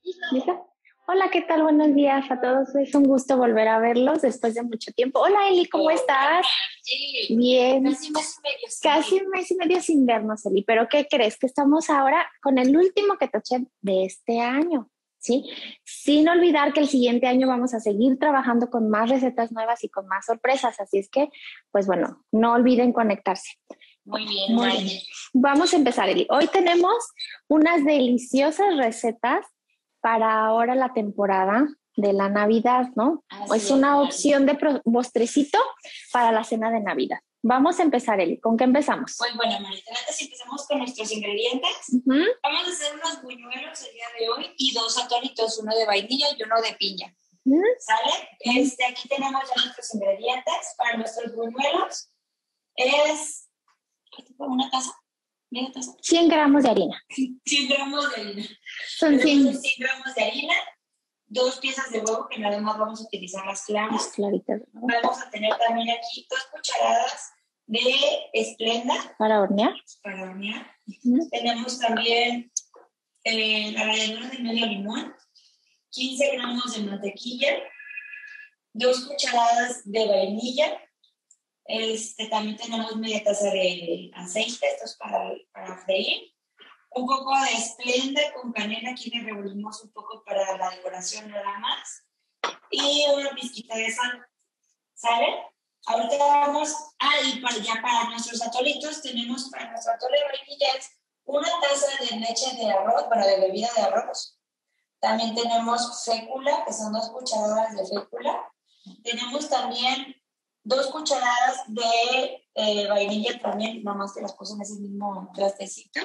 ¿Listo? Hola, ¿qué tal? Buenos días a todos. Es un gusto volver a verlos después de mucho tiempo. Hola, Eli, ¿cómo estás? Sí, Bien. casi mes y medio. Casi un mes y medio sin vernos, Eli. Pero ¿qué crees? Que estamos ahora con el último Keto Chef de este año, ¿sí? Sin olvidar que el siguiente año vamos a seguir trabajando con más recetas nuevas y con más sorpresas. Así es que, pues bueno, no olviden conectarse. Muy bien, Muy Mari. bien. Vamos a empezar, Eli. Hoy tenemos unas deliciosas recetas para ahora la temporada de la Navidad, ¿no? Así Es es, una Mari. opción de postrecito para la cena de Navidad. Vamos a empezar, Eli. ¿Con qué empezamos? Pues bueno, Marita, antes empezamos con nuestros ingredientes. Vamos a hacer unos buñuelos el día de hoy y dos atónitos, uno de vainilla y uno de piña. ¿Sale? Aquí tenemos ya nuestros ingredientes para nuestros buñuelos. Es una taza, media taza. 100 gramos de harina. 100 gramos de harina. Son 100. 100 gramos de harina, 2 piezas de huevo, que nada más vamos a utilizar las claras. Claritas, ¿no? Vamos a tener también aquí 2 cucharadas de esplenda. Para hornear. Para hornear. Tenemos también la ralladura de medio limón, 15 gramos de mantequilla, 2 cucharadas de vainilla. También tenemos media taza de aceite, esto es para freír. Un poco de esplenda con canela, aquí le revolvimos un poco para la decoración nada más. Y una pizquita de sal. ¿Sale? Ahorita vamos y para nuestros atolitos tenemos para nuestro atole de vainilla una taza de leche de arroz, bueno, de bebida de arroz. También tenemos fécula, que son 2 cucharadas de fécula. Tenemos también 2 cucharadas de vainilla también, nada más que las puse en ese mismo trastecito.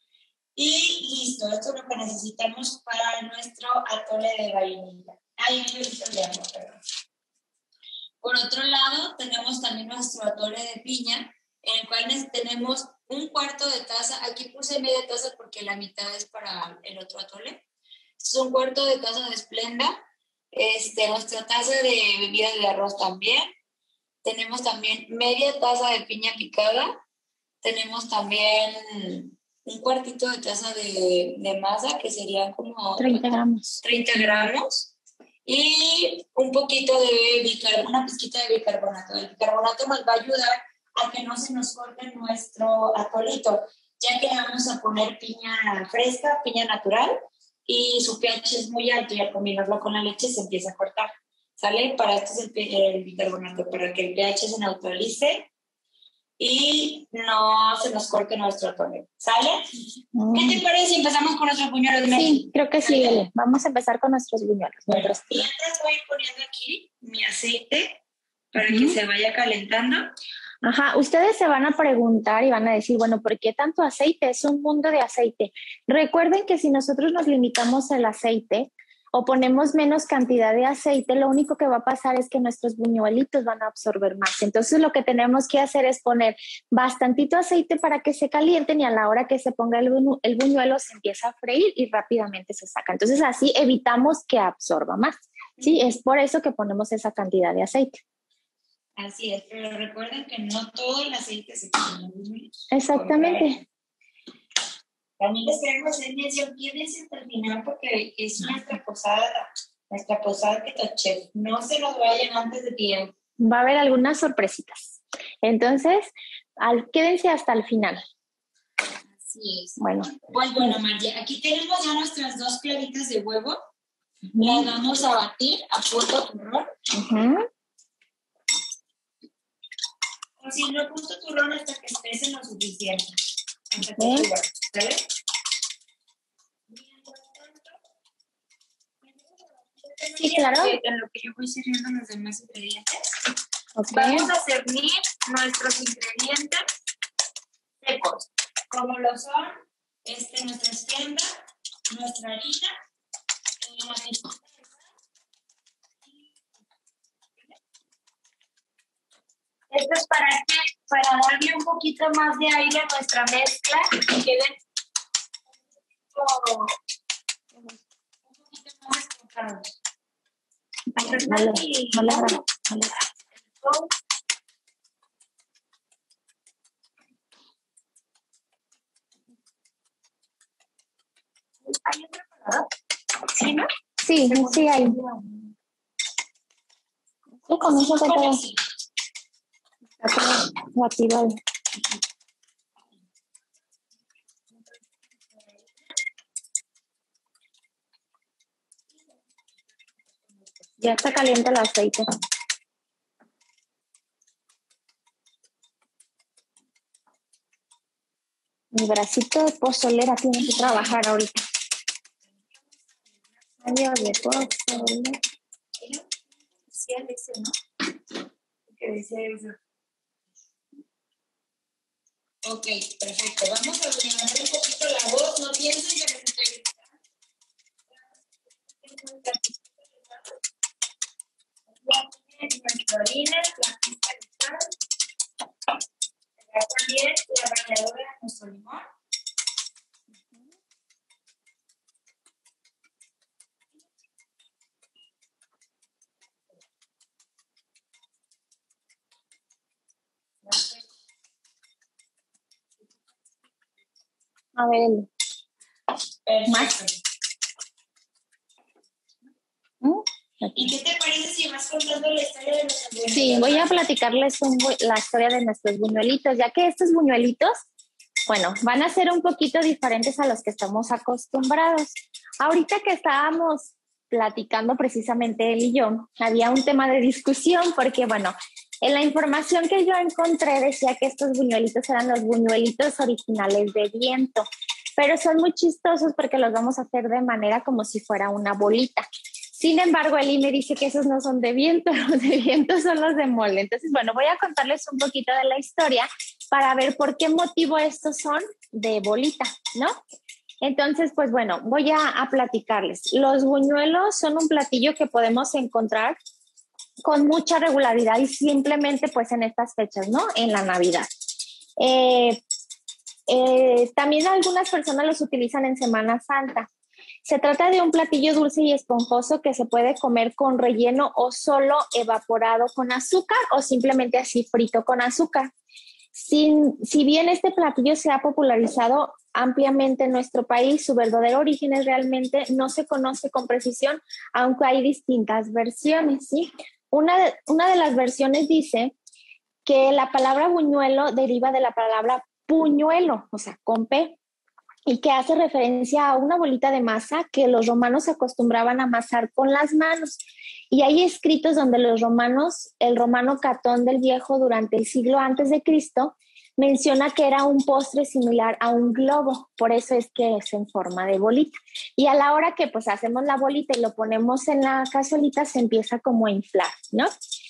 Y listo, esto es lo que necesitamos para nuestro atole de vainilla. Ahí me hizo de agua, perdón. Por otro lado, tenemos también nuestro atole de piña, en el cual tenemos un cuarto de taza. Aquí puse media taza porque la mitad es para el otro atole. Es un cuarto de taza de esplenda. Nuestra taza de bebida de arroz también. Tenemos también media taza de piña picada. Tenemos también un cuartito de taza de masa, que serían como 30 gramos. 30 gramos. Y un poquito de una pizquita de bicarbonato. El bicarbonato nos va a ayudar a que no se nos corte nuestro atolito, ya que le vamos a poner piña fresca, piña natural, y su pH es muy alto y al combinarlo con la leche se empieza a cortar. ¿Sale? Para esto es el bicarbonato, para que el pH se neutralice y no se nos corte nuestro atole. ¿Sale? ¿Qué te parece si empezamos con nuestros buñuelos de México? Sí, creo que sí, Eli. Vamos a empezar con nuestros buñuelos. Bueno, mientras voy poniendo aquí mi aceite para que se vaya calentando. Ajá, ustedes se van a preguntar y van a decir, bueno, ¿por qué tanto aceite? Es un mundo de aceite. Recuerden que si nosotros nos limitamos al aceite o ponemos menos cantidad de aceite, lo único que va a pasar es que nuestros buñuelitos van a absorber más. Entonces, lo que tenemos que hacer es poner bastantito aceite para que se calienten y a la hora que se ponga el buñuelo se empieza a freír y rápidamente se saca. Entonces, así evitamos que absorba más. Sí, es por eso que ponemos esa cantidad de aceite. Así es, pero recuerden que no todo el aceite se pone. Exactamente. También les queremos hacer mención, quédense hasta el final porque es nuestra posada Keto Chef. No se nos vayan antes de tiempo. Va a haber algunas sorpresitas. Entonces, quédense hasta el final. Así es. Bueno. Pues bueno, María, aquí tenemos ya nuestras 2 claritas de huevo. Las vamos a batir a punto turrón. O si no, punto turrón hasta que espesen lo suficiente. Hasta que suba, ¿vale? Sí, claro. En lo que yo voy sirviendo los demás ingredientes. Vamos a servir nuestros ingredientes secos, como lo son nuestra esplenda, nuestra harina, esto es para darle un poquito más de aire a nuestra mezcla y queden un poquito más esponjados. ¿Sí, no? Sí, sí hay. Sí, con eso te queda. Está todo activado. Ya está caliente el aceite. Mi bracito de pozolera tiene que trabajar ahorita. Adiós de pozolera. Sí, Alexia, ¿no? ¿Qué decía eso? Ok, perfecto. Vamos a levantar un poquito la voz. No piensen que les estoy gritando. Nuestra harina, la pizca de sal. También la ralladura de nuestro limón. A ver, Perfecto. ¿Mm? ¿Y qué te parece si vas contando la historia de nuestros buñuelos? Sí, voy a platicarles la historia de nuestros buñuelitos, ya que estos buñuelitos, bueno, van a ser un poquito diferentes a los que estamos acostumbrados. Ahorita que estábamos platicando precisamente él y yo, había un tema de discusión porque, bueno, en la información que yo encontré decía que estos buñuelitos eran los buñuelitos originales de viento, pero son muy chistosos porque los vamos a hacer de manera como si fuera una bolita. Sin embargo, Eli me dice que esos no son de viento, los de viento son los de mole. Entonces, bueno, voy a contarles un poquito de la historia para ver por qué motivo estos son de bolita, ¿no? Entonces, pues bueno, voy a platicarles. Los buñuelos son un platillo que podemos encontrar con mucha regularidad y simplemente pues en estas fechas, ¿no? En la Navidad. También algunas personas los utilizan en Semana Santa. Se trata de un platillo dulce y esponjoso que se puede comer con relleno o solo evaporado con azúcar o simplemente así frito con azúcar. Si bien este platillo se ha popularizado ampliamente en nuestro país, su verdadero origen realmente no se conoce con precisión, aunque hay distintas versiones, ¿sí? Una de las versiones dice que la palabra buñuelo deriva de la palabra puñuelo, o sea, con P, y que hace referencia a una bolita de masa que los romanos acostumbraban a amasar con las manos. Y hay escritos donde los romanos, el romano Catón del Viejo durante el siglo antes de Cristo, menciona que era un postre similar a un globo, por eso es que es en forma de bolita. Y a la hora que pues hacemos la bolita y lo ponemos en la cazuelita, se empieza como a inflar, ¿no?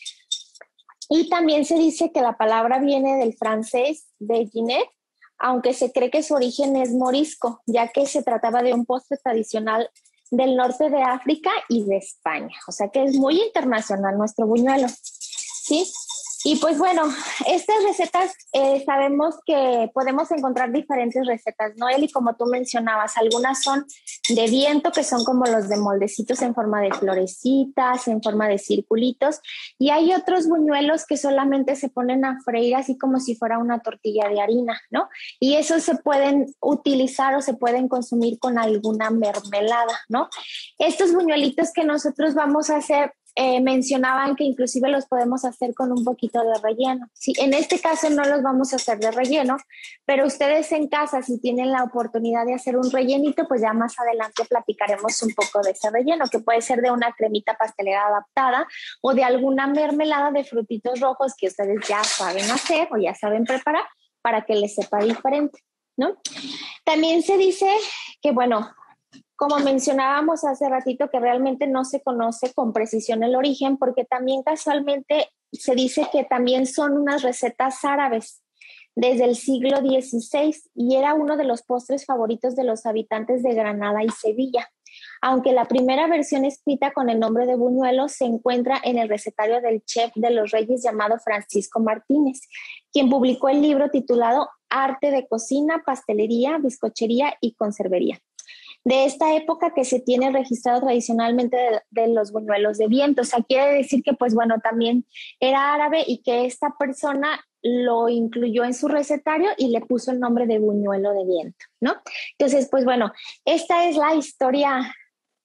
Y también se dice que la palabra viene del francés de Ginet, aunque se cree que su origen es morisco, ya que se trataba de un postre tradicional del norte de África y de España. O sea que es muy internacional nuestro buñuelo, ¿sí? Y pues bueno, estas recetas sabemos que podemos encontrar diferentes recetas, ¿no, Eli? Como tú mencionabas, algunas son de viento, que son como los de moldecitos en forma de florecitas, en forma de circulitos, y hay otros buñuelos que solamente se ponen a freír así como si fuera una tortilla de harina, ¿no? Y esos se pueden utilizar o se pueden consumir con alguna mermelada, ¿no? Estos buñuelitos que nosotros vamos a hacer, mencionaban que inclusive los podemos hacer con un poquito de relleno. Sí, en este caso no los vamos a hacer de relleno, pero ustedes en casa, si tienen la oportunidad de hacer un rellenito, pues ya más adelante platicaremos un poco de ese relleno, que puede ser de una cremita pastelera adaptada o de alguna mermelada de frutitos rojos que ustedes ya saben hacer o ya saben preparar para que les sepa diferente, ¿no? También se dice que, bueno, como mencionábamos hace ratito, que realmente no se conoce con precisión el origen, porque también casualmente se dice que también son unas recetas árabes desde el siglo XVI y era uno de los postres favoritos de los habitantes de Granada y Sevilla. Aunque la primera versión escrita con el nombre de buñuelo se encuentra en el recetario del chef de los Reyes llamado Francisco Martínez, quien publicó el libro titulado Arte de cocina, pastelería, bizcochería y conservería. De esta época que se tiene registrado tradicionalmente de los buñuelos de viento. O sea, quiere decir que, pues bueno, también era árabe y que esta persona lo incluyó en su recetario y le puso el nombre de buñuelo de viento, ¿no? Entonces, pues bueno, esta es la historia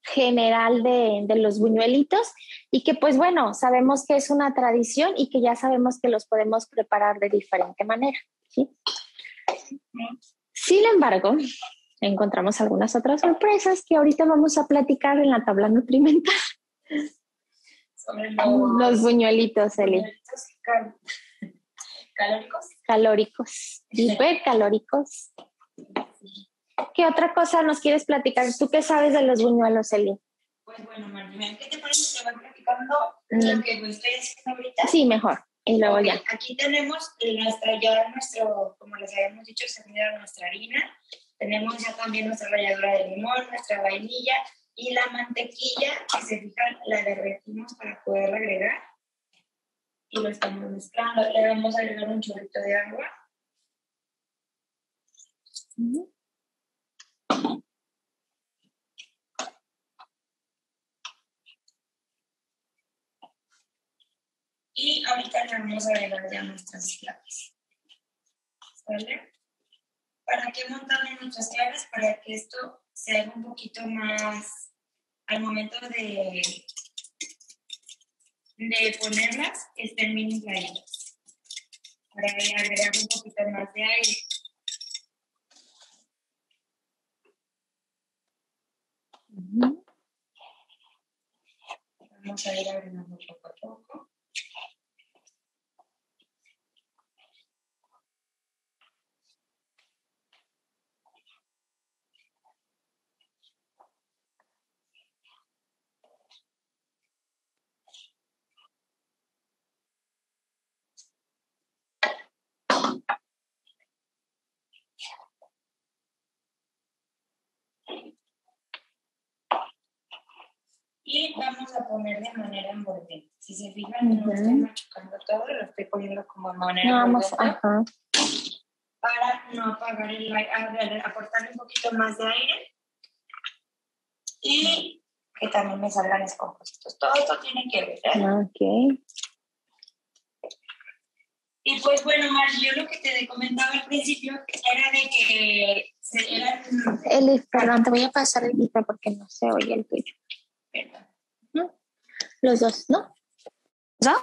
general de los buñuelitos y que pues bueno, sabemos que es una tradición y que ya sabemos que los podemos preparar de diferente manera, ¿sí? Sin embargo, encontramos algunas otras sorpresas que ahorita vamos a platicar en la tabla nutrimental. Sobre los buñuelitos, Eli. Calóricos. Calóricos, hipercalóricos. ¿Qué otra cosa nos quieres platicar? ¿Tú qué sabes de los buñuelos, Eli? Pues bueno, Martín, ¿qué te parece que voy platicando lo que estoy haciendo ahorita? Sí, mejor. Y luego ya. Aquí tenemos nuestro, como les habíamos dicho, servida nuestra harina. Tenemos ya también nuestra ralladura de limón, nuestra vainilla y la mantequilla, que se fijan, la derretimos para poderla agregar. Y lo estamos mezclando. Le vamos a agregar un chorrito de agua. Y ahorita le vamos a agregar ya nuestras claves. ¿Sale? ¿Para qué montamos nuestras claves? Para que esto se haga un poquito más al momento de ponerlas, estén bien infladitas. Para agregar un poquito más de aire. Vamos a ir agregando poco a poco. Y vamos a poner de manera envolvente. Si se fijan, no estoy machucando todo, lo estoy poniendo como de manera envolvente. Para no apagar el aire, aportarle un poquito más de aire. Y que también me salgan esponjositos. Todo esto tiene que ver, ¿eh? Ok. Y pues bueno, Margie, yo lo que te comentaba al principio era de que eran... Eli, perdón, te voy a pasar el micro porque no se oye el tuyo. Perdón. ¿No? Los dos, ¿no? ¿No?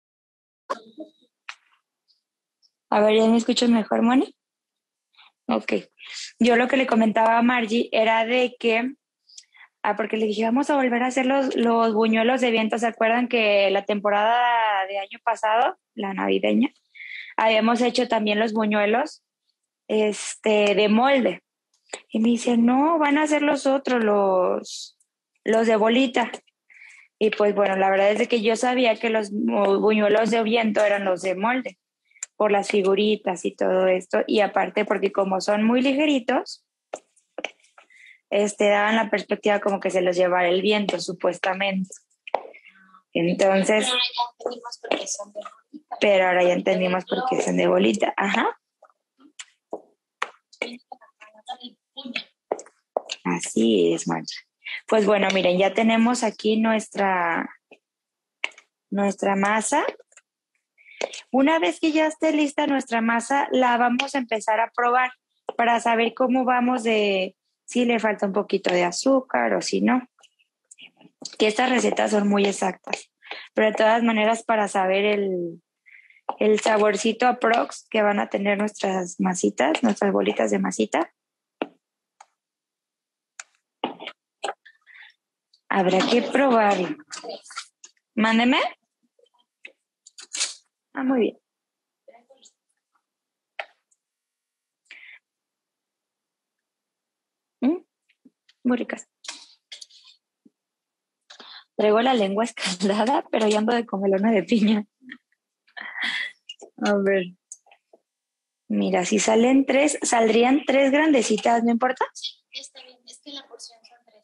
A ver, ¿ya me escuchas mejor, Moni? Ok. Yo lo que le comentaba a Margie era de que... porque le dije, vamos a volver a hacer los buñuelos de viento. ¿Se acuerdan que la temporada de año pasado, la navideña, habíamos hecho también los buñuelos de molde? Y me dice, no, van a ser los otros, los de bolita. Y pues bueno, la verdad es de que yo sabía que los buñuelos de viento eran los de molde, por las figuritas y todo esto. Y aparte porque como son muy ligeritos, daban la perspectiva como que se los llevara el viento, supuestamente. Entonces, pero ahora ya entendimos por qué son de bolita. Ajá. Así es, Marta. Pues bueno, miren, ya tenemos aquí nuestra masa. Una vez que ya esté lista nuestra masa, la vamos a empezar a probar para saber cómo vamos si le falta un poquito de azúcar o si no. Que estas recetas son muy exactas, pero de todas maneras para saber el saborcito aprox que van a tener nuestras masitas, nuestras bolitas de masita. Habrá que probarlo. Mándeme. Muy bien. Muy ricas. Traigo la lengua escaldada, pero ya ando de comelona de piña. A ver. Mira, si salen tres, saldrían tres grandecitas, ¿no importa? Sí, está bien. Es que la porción son tres.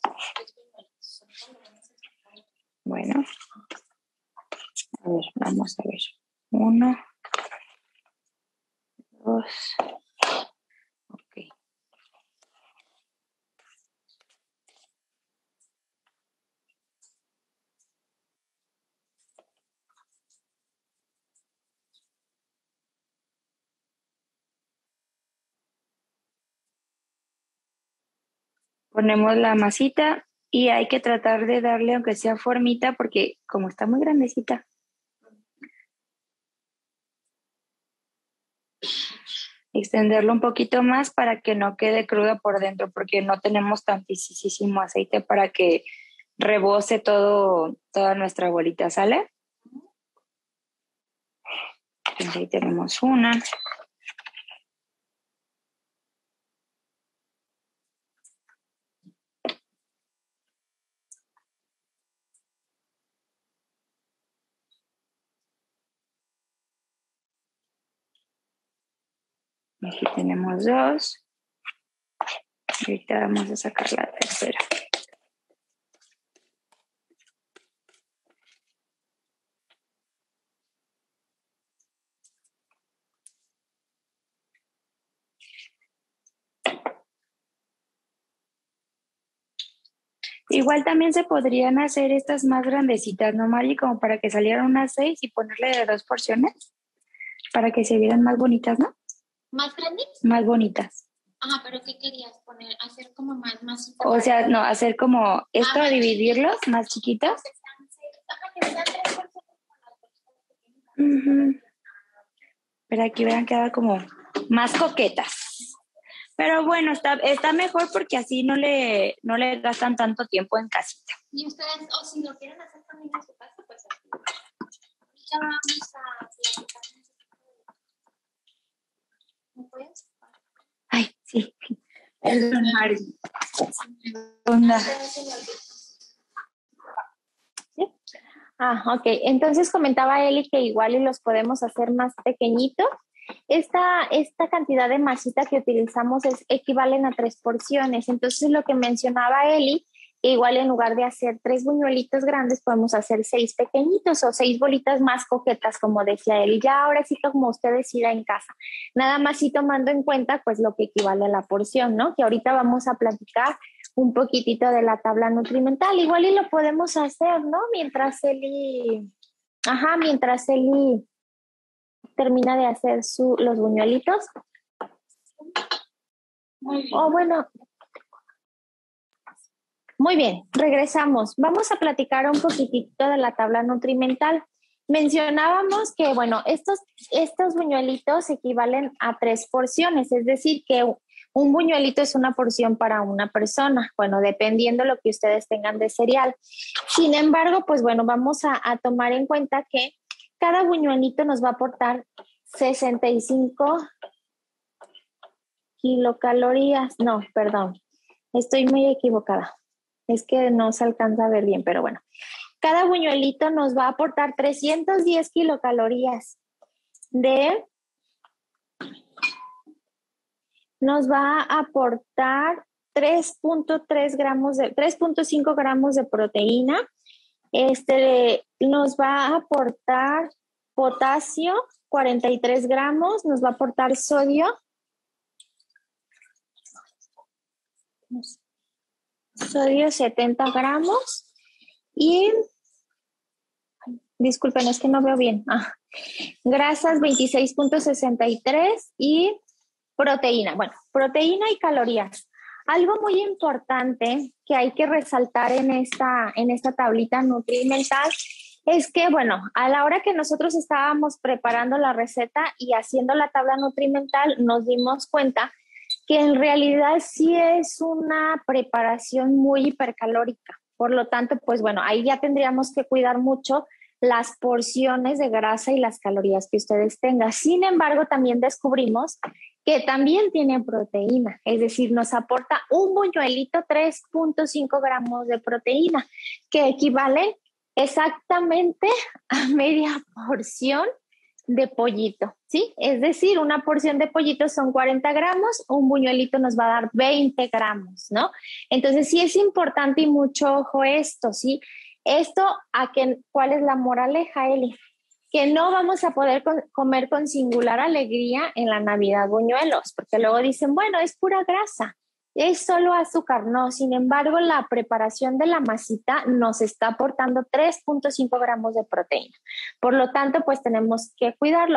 Bueno. A ver, vamos a ver. 1, 2. Ok. Ponemos la masita y hay que tratar de darle aunque sea formita porque como está muy grandecita. Extenderlo un poquito más para que no quede cruda por dentro porque no tenemos tantísimo aceite para que rebose toda nuestra bolita, ¿sale? Entonces ahí tenemos una. Aquí tenemos dos. Ahorita vamos a sacar la tercera. Igual también se podrían hacer estas más grandecitas, ¿no, Mari? Como para que salieran unas 6 y ponerle de 2 porciones para que se vieran más bonitas, ¿no? ¿Más grandes? Más bonitas. Ajá, pero ¿qué querías poner? ¿Hacer como más? O sea, no, hacer como esto, dividirlos más chiquitos. Ajá, que sean 3 porciones. Pero aquí hubieran quedado como más coquetas. Pero bueno, está mejor porque así no le gastan tanto tiempo en casita. Y ustedes, o si lo quieren hacer también en su casa, pues así. Ya vamos a platicar. ¿Me puedes? Ay, sí. Perdón, Mari. Onda. ¿Sí? Ok. Entonces comentaba Eli que igual y los podemos hacer más pequeñitos. Esta cantidad de masita que utilizamos equivalen a 3 porciones. Entonces, lo que mencionaba Eli, igual en lugar de hacer 3 buñuelitos grandes, podemos hacer 6 pequeñitos o 6 bolitas más coquetas, como decía Eli. Ya ahora sí, como usted decida en casa. Nada más sí tomando en cuenta, pues, lo que equivale a la porción, ¿no? Que ahorita vamos a platicar un poquitito de la tabla nutrimental. Igual y lo podemos hacer, ¿no? Mientras Eli termina de hacer los buñuelitos. Muy bien. Bueno, muy bien, regresamos. Vamos a platicar un poquitito de la tabla nutrimental. Mencionábamos que, bueno, estos buñuelitos equivalen a 3 porciones, es decir, que un buñuelito es una porción para una persona, bueno, dependiendo lo que ustedes tengan de cereal. Sin embargo, pues bueno, vamos a tomar en cuenta que cada buñuelito nos va a aportar 65 kilocalorías. No, perdón, estoy muy equivocada. Es que no se alcanza a ver bien, pero bueno. Cada buñuelito nos va a aportar 310 kilocalorías nos va a aportar 3.5 gramos de proteína. Nos va a aportar potasio, 43 gramos, nos va a aportar sodio 70 gramos y, disculpen, es que no veo bien, grasas 26.63 y proteína. Bueno, proteína y calorías. Algo muy importante que hay que resaltar en esta tablita nutrimental es que, bueno, a la hora que nosotros estábamos preparando la receta y haciendo la tabla nutrimental, nos dimos cuenta que en realidad sí es una preparación muy hipercalórica. Por lo tanto, pues bueno, ahí ya tendríamos que cuidar mucho las porciones de grasa y las calorías que ustedes tengan. Sin embargo, también descubrimos que también tiene proteína, es decir, nos aporta un buñuelito 3.5 gramos de proteína, que equivale exactamente a media porción de pollito, ¿sí? Es decir, una porción de pollito son 40 gramos, un buñuelito nos va a dar 20 gramos, ¿no? Entonces, sí es importante y mucho ojo esto, ¿sí? ¿Cuál es la moraleja, Eli? Que no vamos a poder comer con singular alegría en la Navidad buñuelos, porque luego dicen, bueno, es pura grasa, es solo azúcar. No, sin embargo, la preparación de la masita nos está aportando 3.5 gramos de proteína. Por lo tanto, pues tenemos que cuidarlo.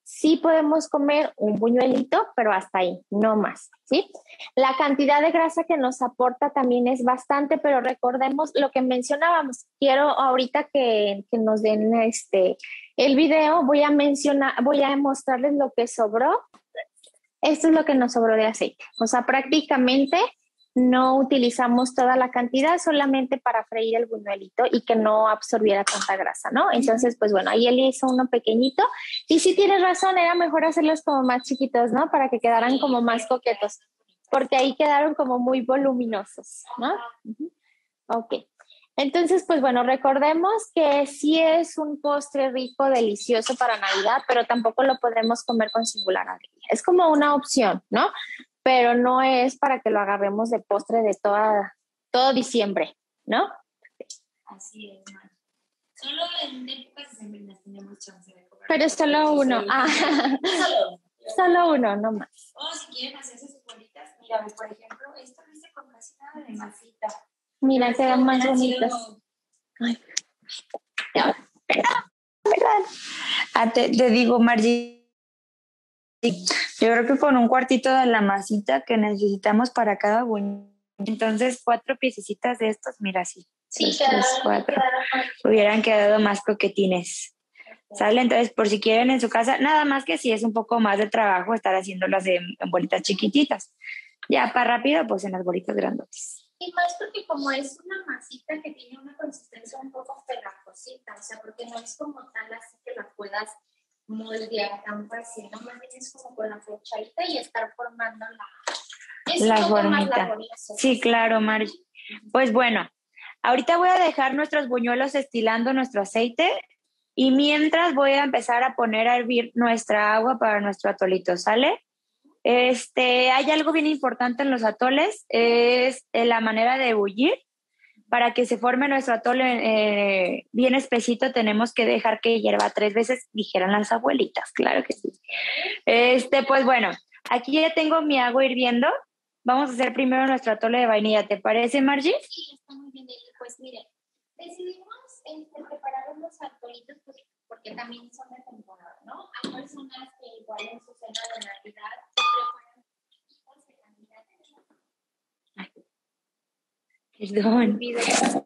sí podemos comer un buñuelito, pero hasta ahí, no más, ¿sí? La cantidad de grasa que nos aporta también es bastante, pero recordemos lo que mencionábamos. Quiero ahorita que nos den el video, voy a mostrarles lo que sobró. Esto es lo que nos sobró de aceite. O sea, prácticamente no utilizamos toda la cantidad solamente para freír el buñuelito y que no absorbiera tanta grasa, ¿no? Entonces, pues bueno, ahí él hizo uno pequeñito. Y sí tienes razón, era mejor hacerlos como más chiquitos, ¿no? Para que quedaran como más coquetos, porque ahí quedaron como muy voluminosos, ¿no? Ok. Entonces, pues bueno, recordemos que sí es un postre rico, delicioso para Navidad, pero tampoco lo podemos comer con singular alegría. Es como una opción, ¿no? Pero no es para que lo agarremos de postre de todo diciembre, ¿no? Así es, Mar. Solo en épocas decembrinas tenemos chance de comer. Pero solo uno. Solo uno, no más. O si quieren hacerse sus bolitas, mira, por ejemplo, esto lo hice con casi nada de masita. Mira, quedan más bonitas. Ay. Perdón. Te digo, Margie, yo creo que con un cuartito de la masita que necesitamos para cada buñuelo, entonces 4 piececitas de estos, mira, sí. Sí, 4. Hubieran quedado más coquetines. ¿Sale? Entonces, por si quieren en su casa, nada más que si es un poco más de trabajo estar haciéndolas en bolitas chiquititas. Ya para rápido, pues en las bolitas grandotas. Y más porque como es una masita que tiene una consistencia un poco pegajosita, o sea, porque no es como tal así que la puedas moldear tan fácil, ¿no? Más bien es como con la flechadita y estar formando la formita. Sí, claro, Margie. Pues bueno, ahorita voy a dejar nuestros buñuelos estilando nuestro aceite y mientras voy a empezar a poner a hervir nuestra agua para nuestro atolito, ¿sale? Hay algo bien importante en los atoles, es la manera de bullir. Para que se forme nuestro atole bien espesito, tenemos que dejar que hierva 3 veces, dijeran las abuelitas, claro que sí. Pues bueno, aquí ya tengo mi agua hirviendo. Vamos a hacer primero nuestro atole de vainilla, ¿te parece, Margie? Sí, está muy bien, Eli. Pues miren, decidimos preparar unos atolitos porque también son de temporada, ¿no? Hay personas que igual en su cena de Navidad preparan taquitos de Navidad. Perdón.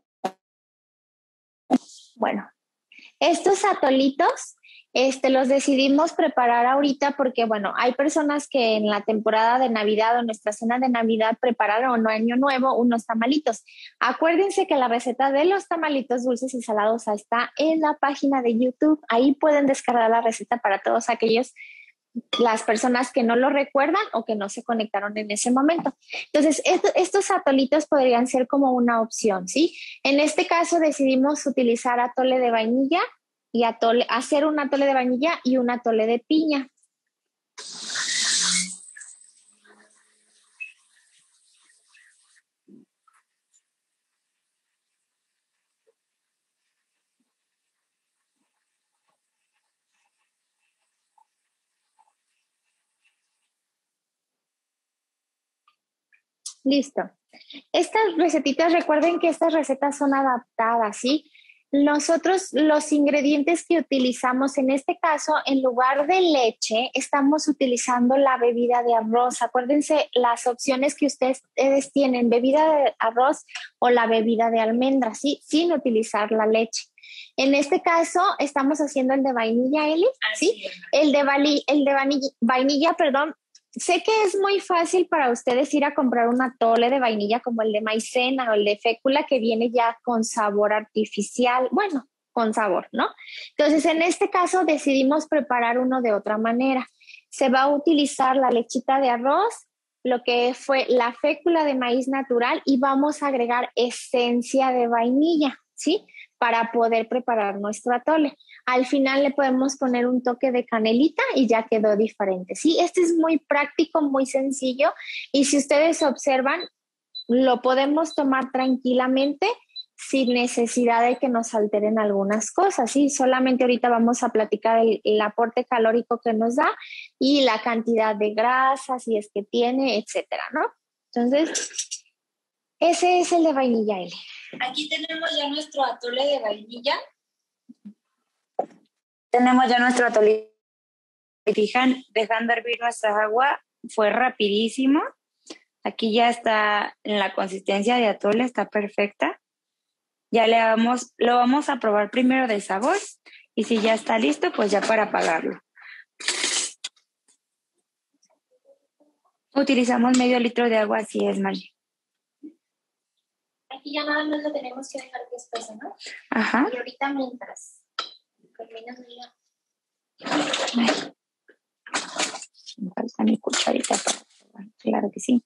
Bueno, estos atolitos, los decidimos preparar ahorita porque, bueno, hay personas que en la temporada de Navidad o nuestra cena de Navidad prepararon Año Nuevo unos tamalitos. Acuérdense que la receta de los tamalitos dulces y salados está en la página de YouTube. Ahí pueden descargar la receta para todos aquellos las personas que no lo recuerdan o que no se conectaron en ese momento. Entonces, estos atolitos podrían ser como una opción, ¿sí? En este caso decidimos utilizar atole de vainilla y hacer un atole de vainilla y un atole de piña. Listo. Estas recetitas, recuerden que estas recetas son adaptadas, ¿sí? Nosotros los ingredientes que utilizamos en este caso, en lugar de leche, estamos utilizando la bebida de arroz. Acuérdense las opciones que ustedes tienen, bebida de arroz o la bebida de almendras, ¿sí? Sin utilizar la leche. En este caso, estamos haciendo el de vainilla, Eli, ¿sí? El de vainilla, perdón. Sé que es muy fácil para ustedes ir a comprar un atole de vainilla como el de maicena o el de fécula que viene ya con sabor artificial, bueno, con sabor, ¿no? Entonces, en este caso decidimos preparar uno de otra manera. Se va a utilizar la lechita de arroz, lo que fue la fécula de maíz natural y vamos a agregar esencia de vainilla, ¿sí? Para poder preparar nuestro atole. Al final le podemos poner un toque de canelita y ya quedó diferente, ¿sí? Este es muy práctico, muy sencillo y si ustedes observan, lo podemos tomar tranquilamente sin necesidad de que nos alteren algunas cosas, ¿sí? Solamente ahorita vamos a platicar el aporte calórico que nos da y la cantidad de grasa, si es que tiene, etcétera, ¿no? Entonces, ese es el de vainilla, Eli. Aquí tenemos ya nuestro atole de vainilla. Tenemos ya nuestro atolito se fijan, dejando hervir nuestra agua, fue rapidísimo. Aquí ya está en la consistencia de atole, está perfecta. Ya lo vamos a probar primero de sabor y si ya está listo, pues ya para apagarlo. Utilizamos medio litro de agua, así es, Margie. Aquí ya nada más lo tenemos que dejar que espese, ¿no? Ajá. Y ahorita mientras terminas de ir. Me falta mi cucharita para probar. Claro que sí.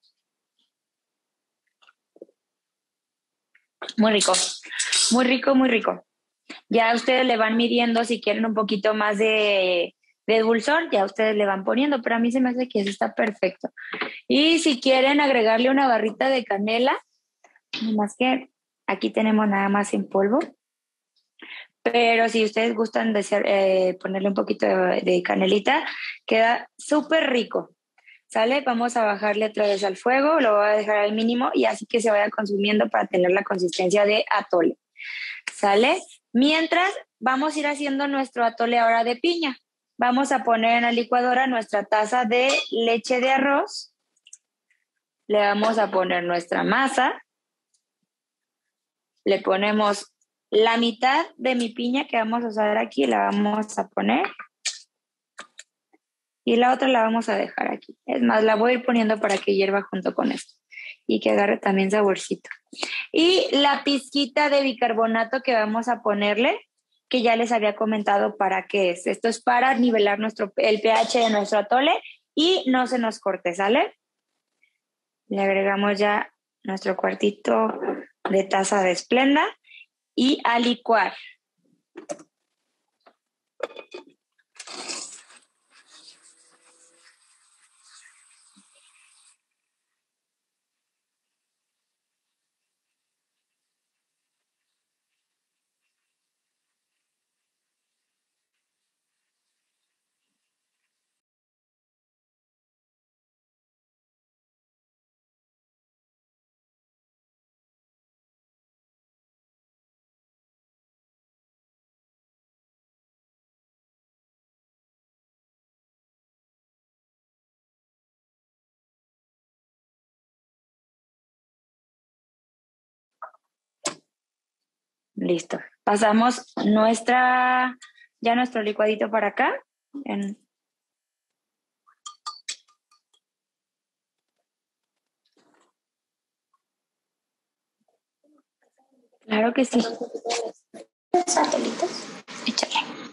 Muy rico, muy rico, muy rico. Ya ustedes le van midiendo si quieren un poquito más de dulzor, ya ustedes le van poniendo, pero a mí se me hace que eso está perfecto. Y si quieren agregarle una barrita de canela, más que aquí tenemos nada más en polvo, pero si ustedes gustan ponerle un poquito de canelita, queda súper rico. ¿Sale? Vamos a bajarle otra vez al fuego, lo voy a dejar al mínimo y así que se vaya consumiendo para tener la consistencia de atole. ¿Sale? Mientras vamos a ir haciendo nuestro atole ahora de piña. Vamos a poner en la licuadora nuestra taza de leche de arroz. Le vamos a poner nuestra masa. Le ponemos la mitad de mi piña que vamos a usar aquí, la vamos a poner. Y la otra la vamos a dejar aquí. Es más, la voy a ir poniendo para que hierva junto con esto y que agarre también saborcito. Y la pizquita de bicarbonato que vamos a ponerle, que ya les había comentado para qué es. Esto es para nivelar el pH de nuestro atole y no se nos corte, ¿sale? Le agregamos ya nuestro cuartito de taza de Splenda y a licuar. Listo. Pasamos ya nuestro licuadito para acá. Claro que sí. Los atolitos. Échale.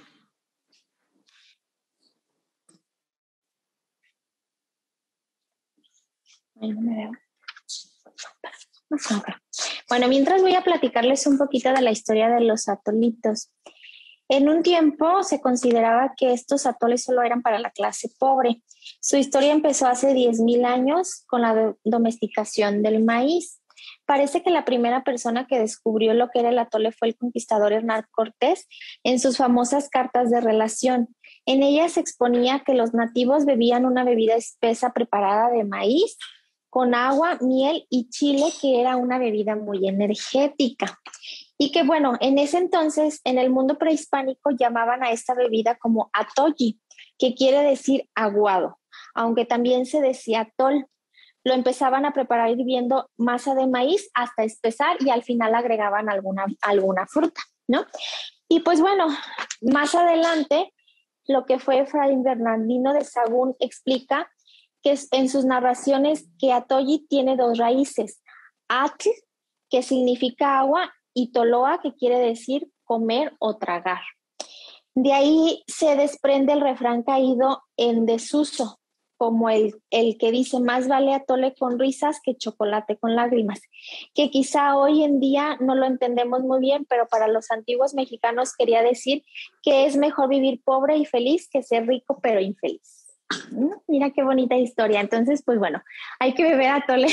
Ay, no me veo. Bueno, mientras voy a platicarles un poquito de la historia de los atolitos. En un tiempo se consideraba que estos atoles solo eran para la clase pobre. Su historia empezó hace 10,000 años con la domesticación del maíz. Parece que la primera persona que descubrió lo que era el atole fue el conquistador Hernán Cortés en sus famosas cartas de relación. En ellas se exponía que los nativos bebían una bebida espesa preparada de maíz con agua, miel y chile, que era una bebida muy energética. Y que bueno, en ese entonces, en el mundo prehispánico llamaban a esta bebida como atolli, que quiere decir aguado, aunque también se decía atol. Lo empezaban a preparar hirviendo masa de maíz hasta espesar y al final agregaban alguna fruta, ¿no? Y pues bueno, más adelante, lo que fue Fray Bernardino de Sahagún explica que en sus narraciones que atolli tiene dos raíces, atl, que significa agua, y toloa, que quiere decir comer o tragar. De ahí se desprende el refrán caído en desuso, como el que dice, más vale atole con risas que chocolate con lágrimas, que quizá hoy en día no lo entendemos muy bien, pero para los antiguos mexicanos quería decir que es mejor vivir pobre y feliz que ser rico pero infeliz. Mira qué bonita historia. Entonces, pues bueno, hay que beber atole.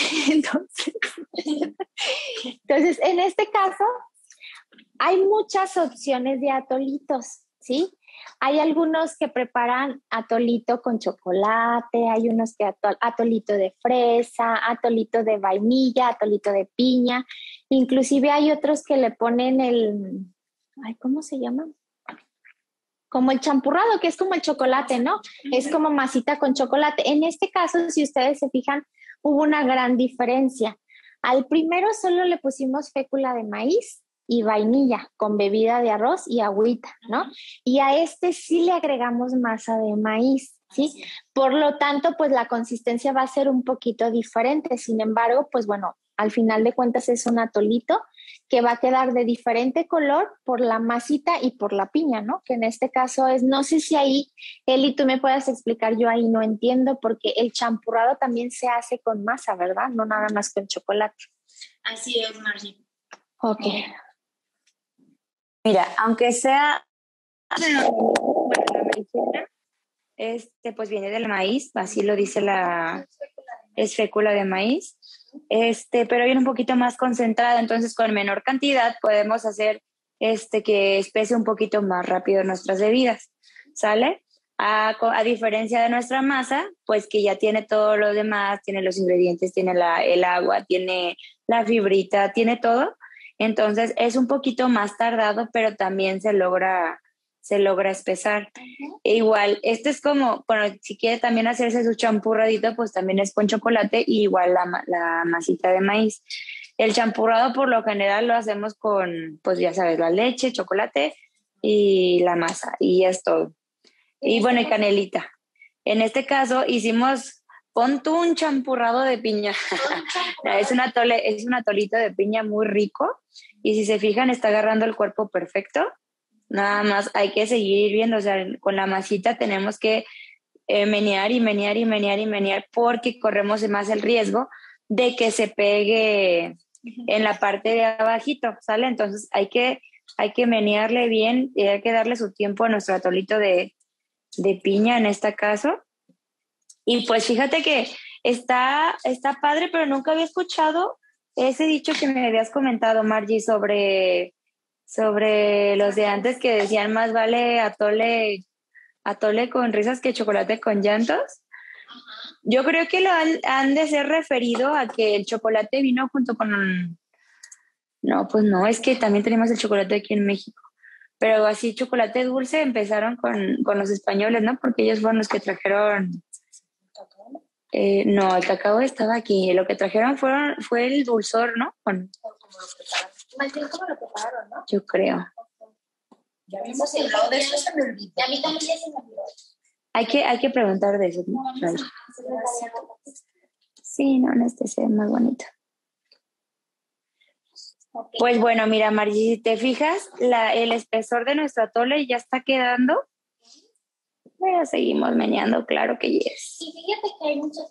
Entonces, en este caso, hay muchas opciones de atolitos, ¿sí? Hay algunos que preparan atolito con chocolate, hay unos que atolito de fresa, atolito de vainilla, atolito de piña, inclusive hay otros que le ponen ¿cómo se llama? como el champurrado, que es como el chocolate, ¿no? Es como masita con chocolate. En este caso, si ustedes se fijan, hubo una gran diferencia. Al primero solo le pusimos fécula de maíz y vainilla con bebida de arroz y agüita, ¿no? Y a este sí le agregamos masa de maíz, ¿sí? Por lo tanto, pues la consistencia va a ser un poquito diferente. Sin embargo, pues bueno, al final de cuentas es un atolito que va a quedar de diferente color por la masita y por la piña, ¿no? Que en este caso es, no sé si ahí, Eli, tú me puedas explicar, yo ahí no entiendo, porque el champurrado también se hace con masa, ¿verdad? No nada más con chocolate. Así es, Margie. Ok. Mira, aunque sea, bueno, la maicena, pues viene del maíz, así lo dice es fécula de maíz, pero viene un poquito más concentrada, entonces con menor cantidad podemos hacer que espese un poquito más rápido nuestras bebidas, ¿sale? A diferencia de nuestra masa, pues que ya tiene todo lo demás, tiene los ingredientes, tiene el agua, tiene la fibrita, tiene todo, entonces es un poquito más tardado, pero también se logra espesar. E igual, es como, bueno, si quiere también hacerse su champurradito, pues también es con chocolate y igual la masita de maíz. El champurrado por lo general lo hacemos con, pues ya sabes, la leche, chocolate y la masa, y es todo. Y bueno, y canelita. En este caso hicimos, pon tú un champurrado de piña. Es un atolito de piña muy rico y si se fijan está agarrando el cuerpo perfecto. Nada más hay que seguir viendo, o sea, con la masita tenemos que menear y menear y menear y menear porque corremos más el riesgo de que se pegue en la parte de abajito, ¿sale? Entonces hay que menearle bien y hay que darle su tiempo a nuestro atolito de piña en este caso. Y pues fíjate que está padre, pero nunca había escuchado ese dicho que me habías comentado, Margie, sobre los de antes que decían más vale atole con risas que chocolate con llantos. Yo creo que lo han de ser referido a que el chocolate vino junto con... No, pues no, es que también tenemos el chocolate aquí en México. Pero así chocolate dulce empezaron con los españoles, ¿no? Porque ellos fueron los que trajeron... no, el cacao estaba aquí. Lo que trajeron fue el dulzor, ¿no? Más bien como lo prepararon, ¿no? Yo creo. Ya habíamos hablado de eso, se me olvidó. A mí también ya se me olvidó. Hay que preguntar de eso, ¿no? Sí, no, este se ve más bonito. Okay. Pues bueno, mira, Margie, si te fijas, el espesor de nuestro atole ya está quedando. Pero seguimos meneando, claro que yes. Y fíjate que hay muchas...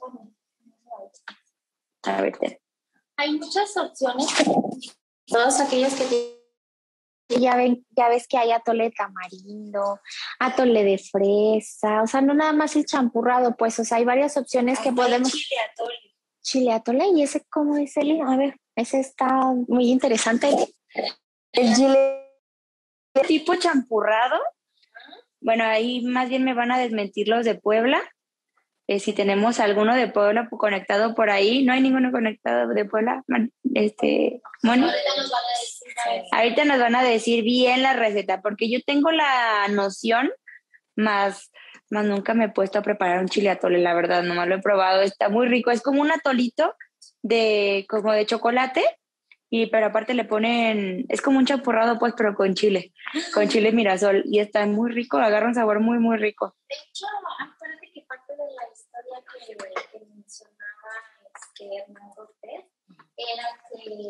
A ver, hay muchas opciones. Todos aquellos que ya ves que hay atole de tamarindo, atole de fresa, o sea, no nada más el champurrado, pues, o sea, hay varias opciones que podemos... Chile atole. Chile atole, ¿y ese cómo es, Eli? A ver, ese está muy interesante. El chile tipo champurrado, bueno, ahí más bien me van a desmentir los de Puebla. Si tenemos alguno de Puebla conectado por ahí, no hay ninguno conectado de Puebla, Moni. Ahorita nos van a decir bien la receta, porque yo tengo la noción, más nunca me he puesto a preparar un chile atole, la verdad, nomás lo he probado, está muy rico, es como un atolito como de chocolate, pero aparte le ponen, es como un champurrado pues, pero con chile Mirasol, y está muy rico, agarra un sabor muy, muy rico. De hecho, acuérdate que parte de la historia que mencionaba Hernán Cortés era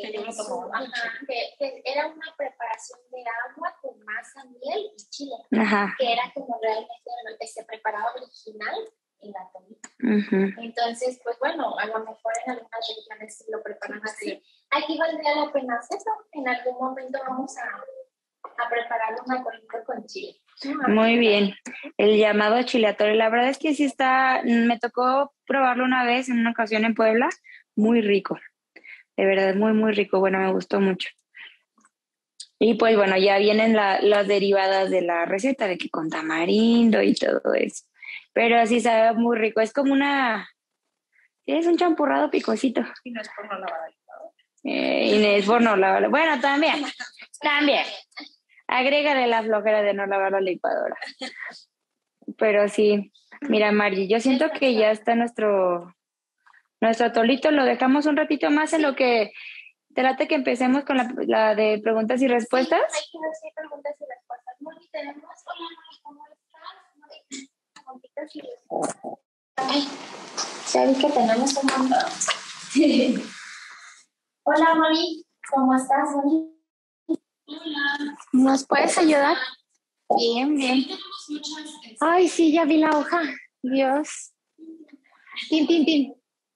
que era una preparación de agua con masa, miel y chile, que era como realmente lo que se preparaba original en la comida. Entonces, pues bueno, a lo mejor en algunas regiones sí lo preparan así. Aquí valdría la pena hacerlo. En algún momento vamos a preparar una colita con chile. Muy bien, el llamado chile atole, la verdad es que sí me tocó probarlo una vez en una ocasión en Puebla, muy rico, de verdad, muy, muy rico, bueno, me gustó mucho. Y pues bueno, ya vienen las derivadas de la receta, de que con tamarindo y todo eso, pero sí sabe muy rico, es como es un champurrado picosito. Y no es por no lavar el y no es por no lavar, bueno, también. Agrégale la flojera de no lavar la licuadora. Pero sí, mira, Margie, yo siento que ya está nuestro atolito. Lo dejamos un ratito más en lo que te late que empecemos con la de preguntas y respuestas. Sí, hay que hacer preguntas y respuestas. Mori, tenemos, hola Mori, ¿cómo estás? Mori, preguntitas y respuestas. Ay, ya vi que tenemos un montón. Hola Mori, ¿cómo estás, Mori? Hola. ¿Nos puedes ayudar? Bien, bien. Ay, sí, ya vi la hoja. Dios. Tin, tin, tin.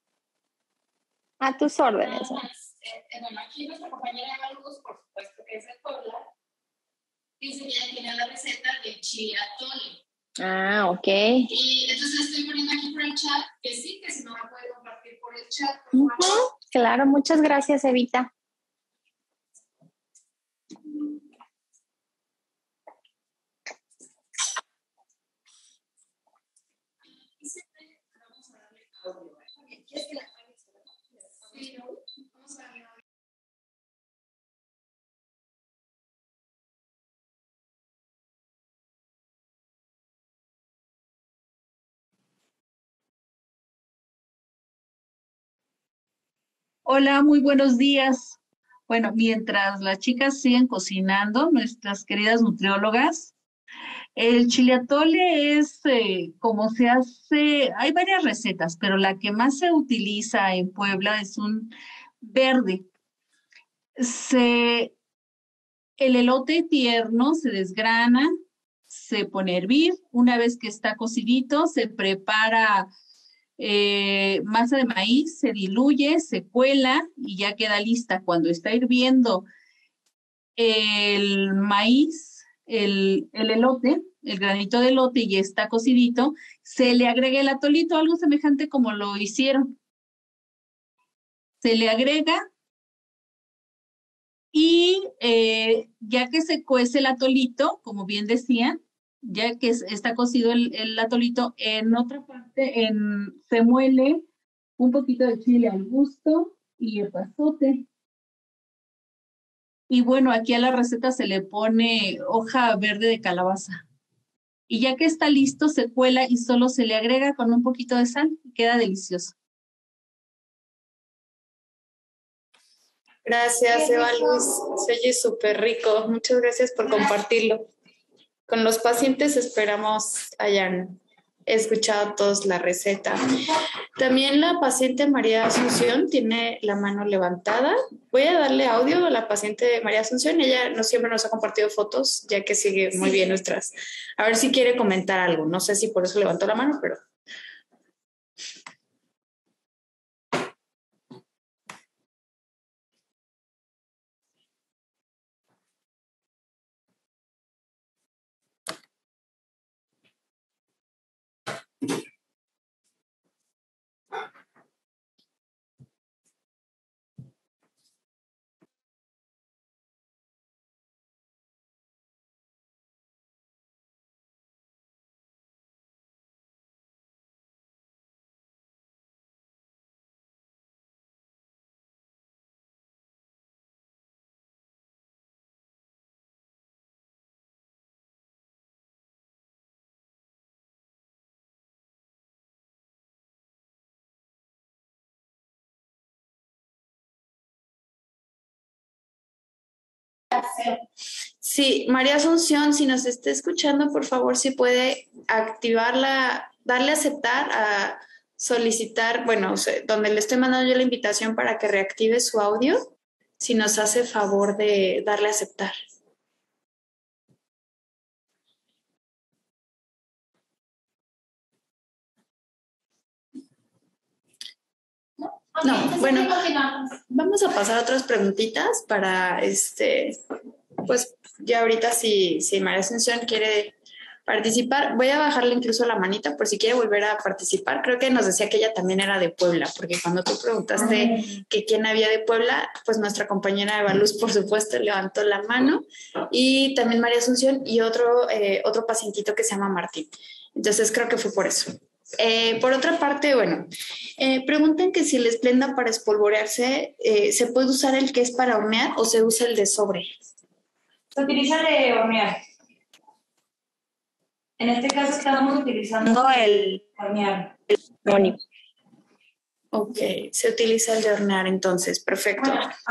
A tus órdenes. Bueno, aquí nuestra compañera Eva Luz, por supuesto que es de Puebla, dice que ella tiene la receta de chile atole. Ah, ok. Y entonces le estoy poniendo aquí por el chat que sí, que si no la puede compartir por el chat. Por favor. Claro, muchas gracias, Evita. Vamos a darle audio. ¿Quieres que la apague? Sí, vamos a darle audio. Hola, muy buenos días. Bueno, mientras las chicas siguen cocinando, nuestras queridas nutriólogas, el chile atole es como se hace, hay varias recetas, pero la que más se utiliza en Puebla es un verde. El elote tierno se desgrana, se pone a hervir. Una vez que está cocidito, se prepara masa de maíz, se diluye, se cuela y ya queda lista. Cuando está hirviendo el maíz, el elote, el granito de elote y está cocidito, se le agrega el atolito, algo semejante como lo hicieron. Se le agrega y ya que se cuece el atolito, como bien decían, ya que está cocido el atolito, en otra parte se muele un poquito de chile al gusto y epazote. Y bueno, aquí a la receta se le pone hoja verde de calabaza. Y ya que está listo, se cuela y solo se le agrega con un poquito de sal y queda delicioso. Gracias, Eva Luz. Se oye súper rico. Muchas gracias por compartirlo. Con los pacientes esperamos hayan escuchado todos la receta. También la paciente María Asunción tiene la mano levantada. Voy a darle audio a la paciente María Asunción. Ella no siempre nos ha compartido fotos, ya que sigue muy bien nuestras. A ver si quiere comentar algo. No sé si por eso levantó la mano, pero... Sí, María Asunción, si nos está escuchando, por favor, si puede activarla, darle a aceptar, a solicitar, bueno, donde le estoy mandando yo la invitación para que reactive su audio, si nos hace favor de darle a aceptar. No, bueno, vamos a pasar a otras preguntitas para, pues ya ahorita si María Asunción quiere participar, voy a bajarle incluso la manita por si quiere volver a participar. Creo que nos decía que ella también era de Puebla, porque cuando tú preguntaste que quién había de Puebla, pues nuestra compañera Eva Luz, por supuesto, levantó la mano, y también María Asunción y otro pacientito que se llama Martín. Entonces creo que fue por eso. Por otra parte, bueno, preguntan que si el Splenda para espolvorearse, ¿se puede usar el que es para hornear o se usa el de sobre? Se utiliza de hornear. En este caso estamos utilizando el hornear. Ok, se utiliza el de hornear entonces, perfecto.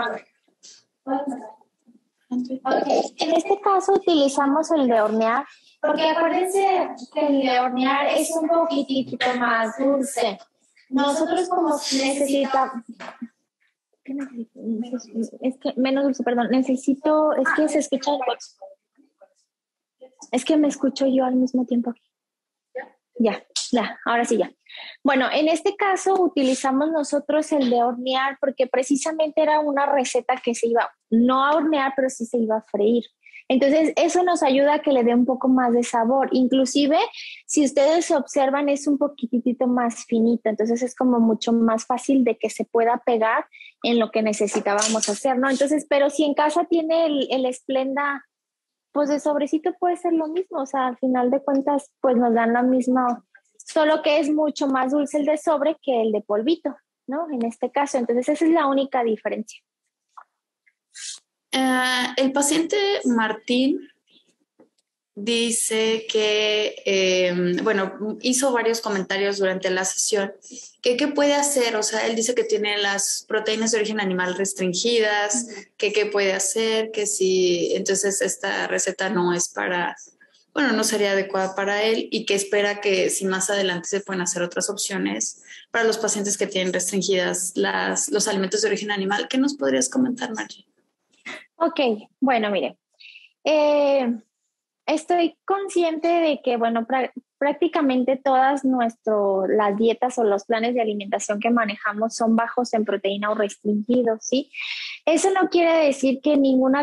En este caso utilizamos el de hornear, porque acuérdense que el de hornear es un poquitito más dulce. Nosotros como necesitamos... Es que menos dulce, perdón. Necesito... Es que se escucha... Es que me escucho yo al mismo tiempo aquí. Ya, ahora sí ya. Bueno, en este caso utilizamos nosotros el de hornear porque precisamente era una receta que se iba, no a hornear, pero sí se iba a freír. Entonces, eso nos ayuda a que le dé un poco más de sabor. Inclusive, si ustedes observan, es un poquitito más finito. Entonces, es como mucho más fácil de que se pueda pegar en lo que necesitábamos hacer, ¿no? Entonces, pero si en casa tiene el Splenda, pues de sobrecito puede ser lo mismo. O sea, al final de cuentas, pues nos dan la misma, solo que es mucho más dulce el de sobre que el de polvito, ¿no? En este caso. Entonces, esa es la única diferencia. El paciente Martín dice que, bueno, hizo varios comentarios durante la sesión, que qué puede hacer, o sea, él dice que tiene las proteínas de origen animal restringidas, que qué puede hacer, que si entonces esta receta no es para, bueno, no sería adecuada para él y que espera que si más adelante se pueden hacer otras opciones para los pacientes que tienen restringidas los alimentos de origen animal. ¿Qué nos podrías comentar, Margie? Ok, bueno, mire, estoy consciente de que, bueno, prácticamente todas las dietas o los planes de alimentación que manejamos son bajos en proteína o restringidos, ¿sí? Eso no quiere decir que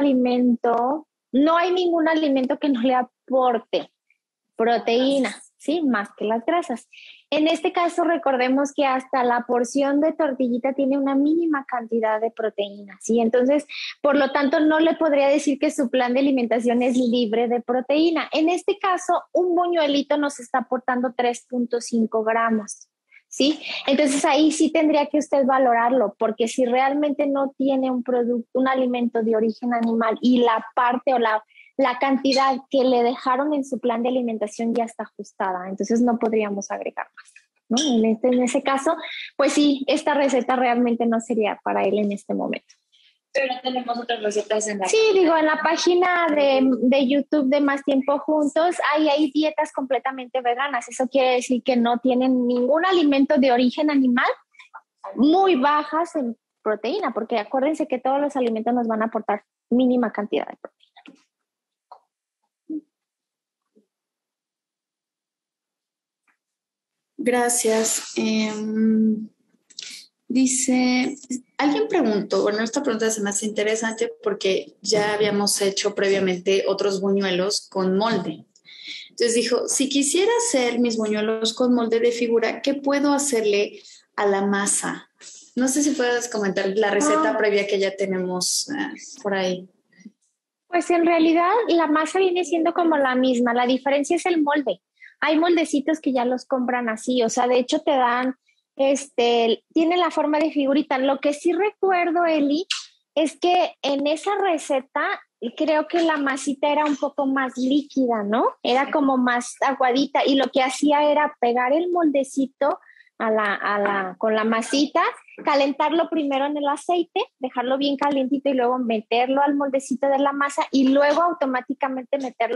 no hay ningún alimento que no le aporte proteína, ¿sí? Más que las grasas. En este caso, recordemos que hasta la porción de tortillita tiene una mínima cantidad de proteína, ¿sí? Entonces, por lo tanto, no le podría decir que su plan de alimentación es libre de proteína. En este caso, un buñuelito nos está aportando 3.5 gramos, ¿sí? Entonces, ahí sí tendría que usted valorarlo, porque si realmente no tiene un alimento de origen animal y la parte o la cantidad que le dejaron en su plan de alimentación ya está ajustada, entonces no podríamos agregar más, ¿no? En ese caso, pues sí, esta receta realmente no sería para él en este momento. Pero tenemos otras recetas en la en la página de YouTube de Más Tiempo Juntos, hay dietas completamente veganas. Eso quiere decir que no tienen ningún alimento de origen animal, muy bajas en proteína, porque acuérdense que todos los alimentos nos van a aportar mínima cantidad de proteína. Gracias. Dice, alguien preguntó, bueno, esta pregunta se me hace interesante porque ya habíamos hecho previamente otros buñuelos con molde. Entonces dijo, si quisiera hacer mis buñuelos con molde de figura, ¿qué puedo hacerle a la masa? No sé si puedes comentar la receta previa que ya tenemos por ahí. Pues en realidad la masa viene siendo como la misma, la diferencia es el molde. Hay moldecitos que ya los compran así, o sea, de hecho te dan, tiene la forma de figurita. Lo que sí recuerdo, Eli, es que en esa receta creo que la masita era un poco más líquida, ¿no? Era como más aguadita y lo que hacía era pegar el moldecito con la masita, calentarlo primero en el aceite, dejarlo bien calientito y luego meterlo al moldecito de la masa y luego automáticamente meterlo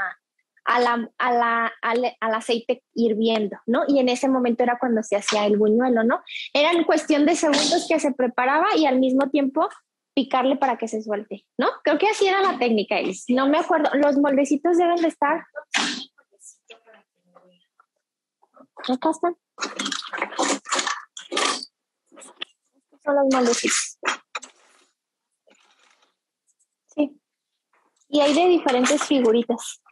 al aceite hirviendo, ¿no? Y en ese momento era cuando se hacía el buñuelo, ¿no? Era en cuestión de segundos que se preparaba y al mismo tiempo picarle para que se suelte, ¿no? Creo que así era la técnica, Elis. No me acuerdo. Los moldecitos deben de estar. Acá están. Estos son los moldecitos. Sí. Y hay de diferentes figuritas.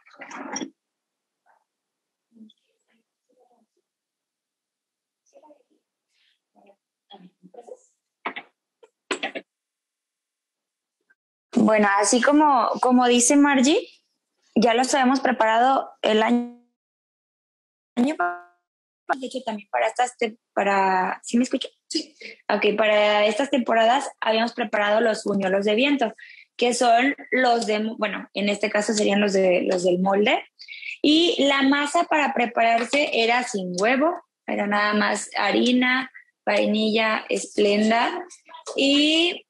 Bueno, así como dice Margie, ya los habíamos preparado el año pasado, de hecho también ¿sí me escucho? Sí. Ok, para estas temporadas habíamos preparado los buñuelos de viento, que son los de, bueno, en este caso serían los del molde. Y la masa para prepararse era sin huevo, era nada más harina, vainilla, Splenda y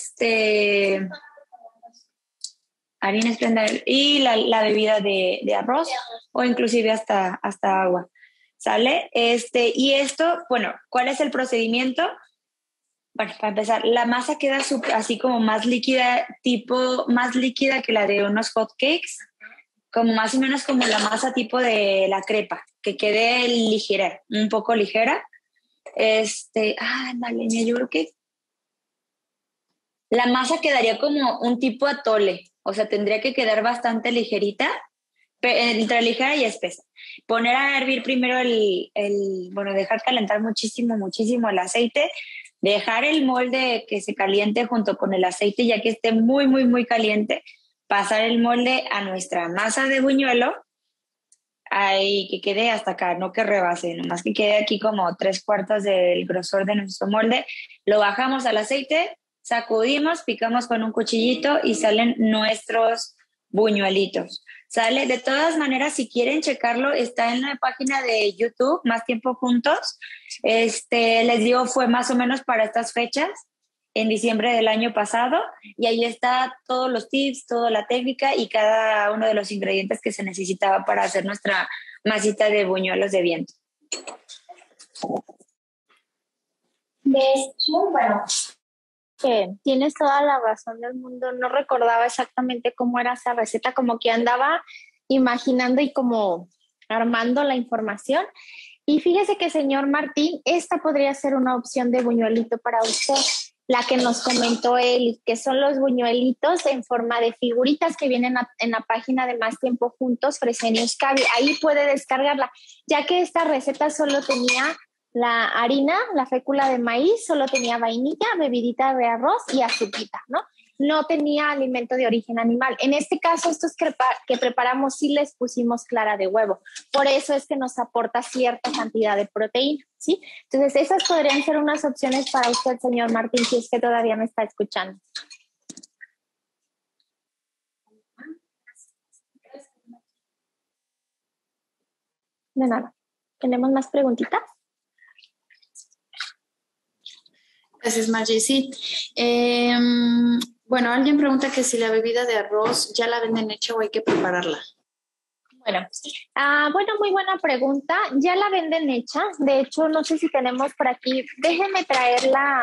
harina Splenda y la bebida de arroz o inclusive hasta agua. ¿Sale? Y esto, bueno, ¿cuál es el procedimiento? Bueno, para empezar, la masa queda así como más líquida, más líquida que la de unos hot cakes, como más o menos como la masa tipo de la crepa, que quede ligera, un poco ligera. Yo creo que la masa quedaría como un tipo atole, o sea, tendría que quedar bastante ligerita, entre ligera y espesa. Poner a hervir primero dejar calentar muchísimo el aceite, dejar el molde que se caliente junto con el aceite, ya que esté muy, muy, muy caliente, pasar el molde a nuestra masa de buñuelo, ahí que quede hasta acá, no que rebase, nomás que quede aquí como 3/4 del grosor de nuestro molde, lo bajamos al aceite, sacudimos, picamos con un cuchillito y salen nuestros buñuelitos. ¿Sale? De todas maneras, si quieren checarlo, está en la página de YouTube, Más Tiempo Juntos. Les digo, fue más o menos para estas fechas, en diciembre del año pasado, y ahí está todos los tips, toda la técnica y cada uno de los ingredientes que se necesitaba para hacer nuestra masita de buñuelos de viento. De hecho, bueno, tienes toda la razón del mundo. No recordaba exactamente cómo era esa receta, como que andaba imaginando y como armando la información. Y fíjese que, señor Martín, esta podría ser una opción de buñuelito para usted, la que nos comentó él, que son los buñuelitos en forma de figuritas que vienen en la página de Más Tiempo Juntos, Fresenius Cavi. Ahí puede descargarla, ya que esta receta solo tenía la harina, la fécula de maíz, solo tenía vainilla, bebidita de arroz y azuquita, ¿no? No tenía alimento de origen animal. En este caso, estos que preparamos sí les pusimos clara de huevo. Por eso es que nos aporta cierta cantidad de proteína, ¿sí? Entonces, esas podrían ser unas opciones para usted, señor Martín, si es que todavía me está escuchando. De nada. ¿Tenemos más preguntitas? Gracias, Margie. Sí. Bueno, alguien pregunta que si la bebida de arroz ya la venden hecha o hay que prepararla. Bueno, muy buena pregunta. Ya la venden hecha. De hecho, no sé si tenemos por aquí. Déjenme traer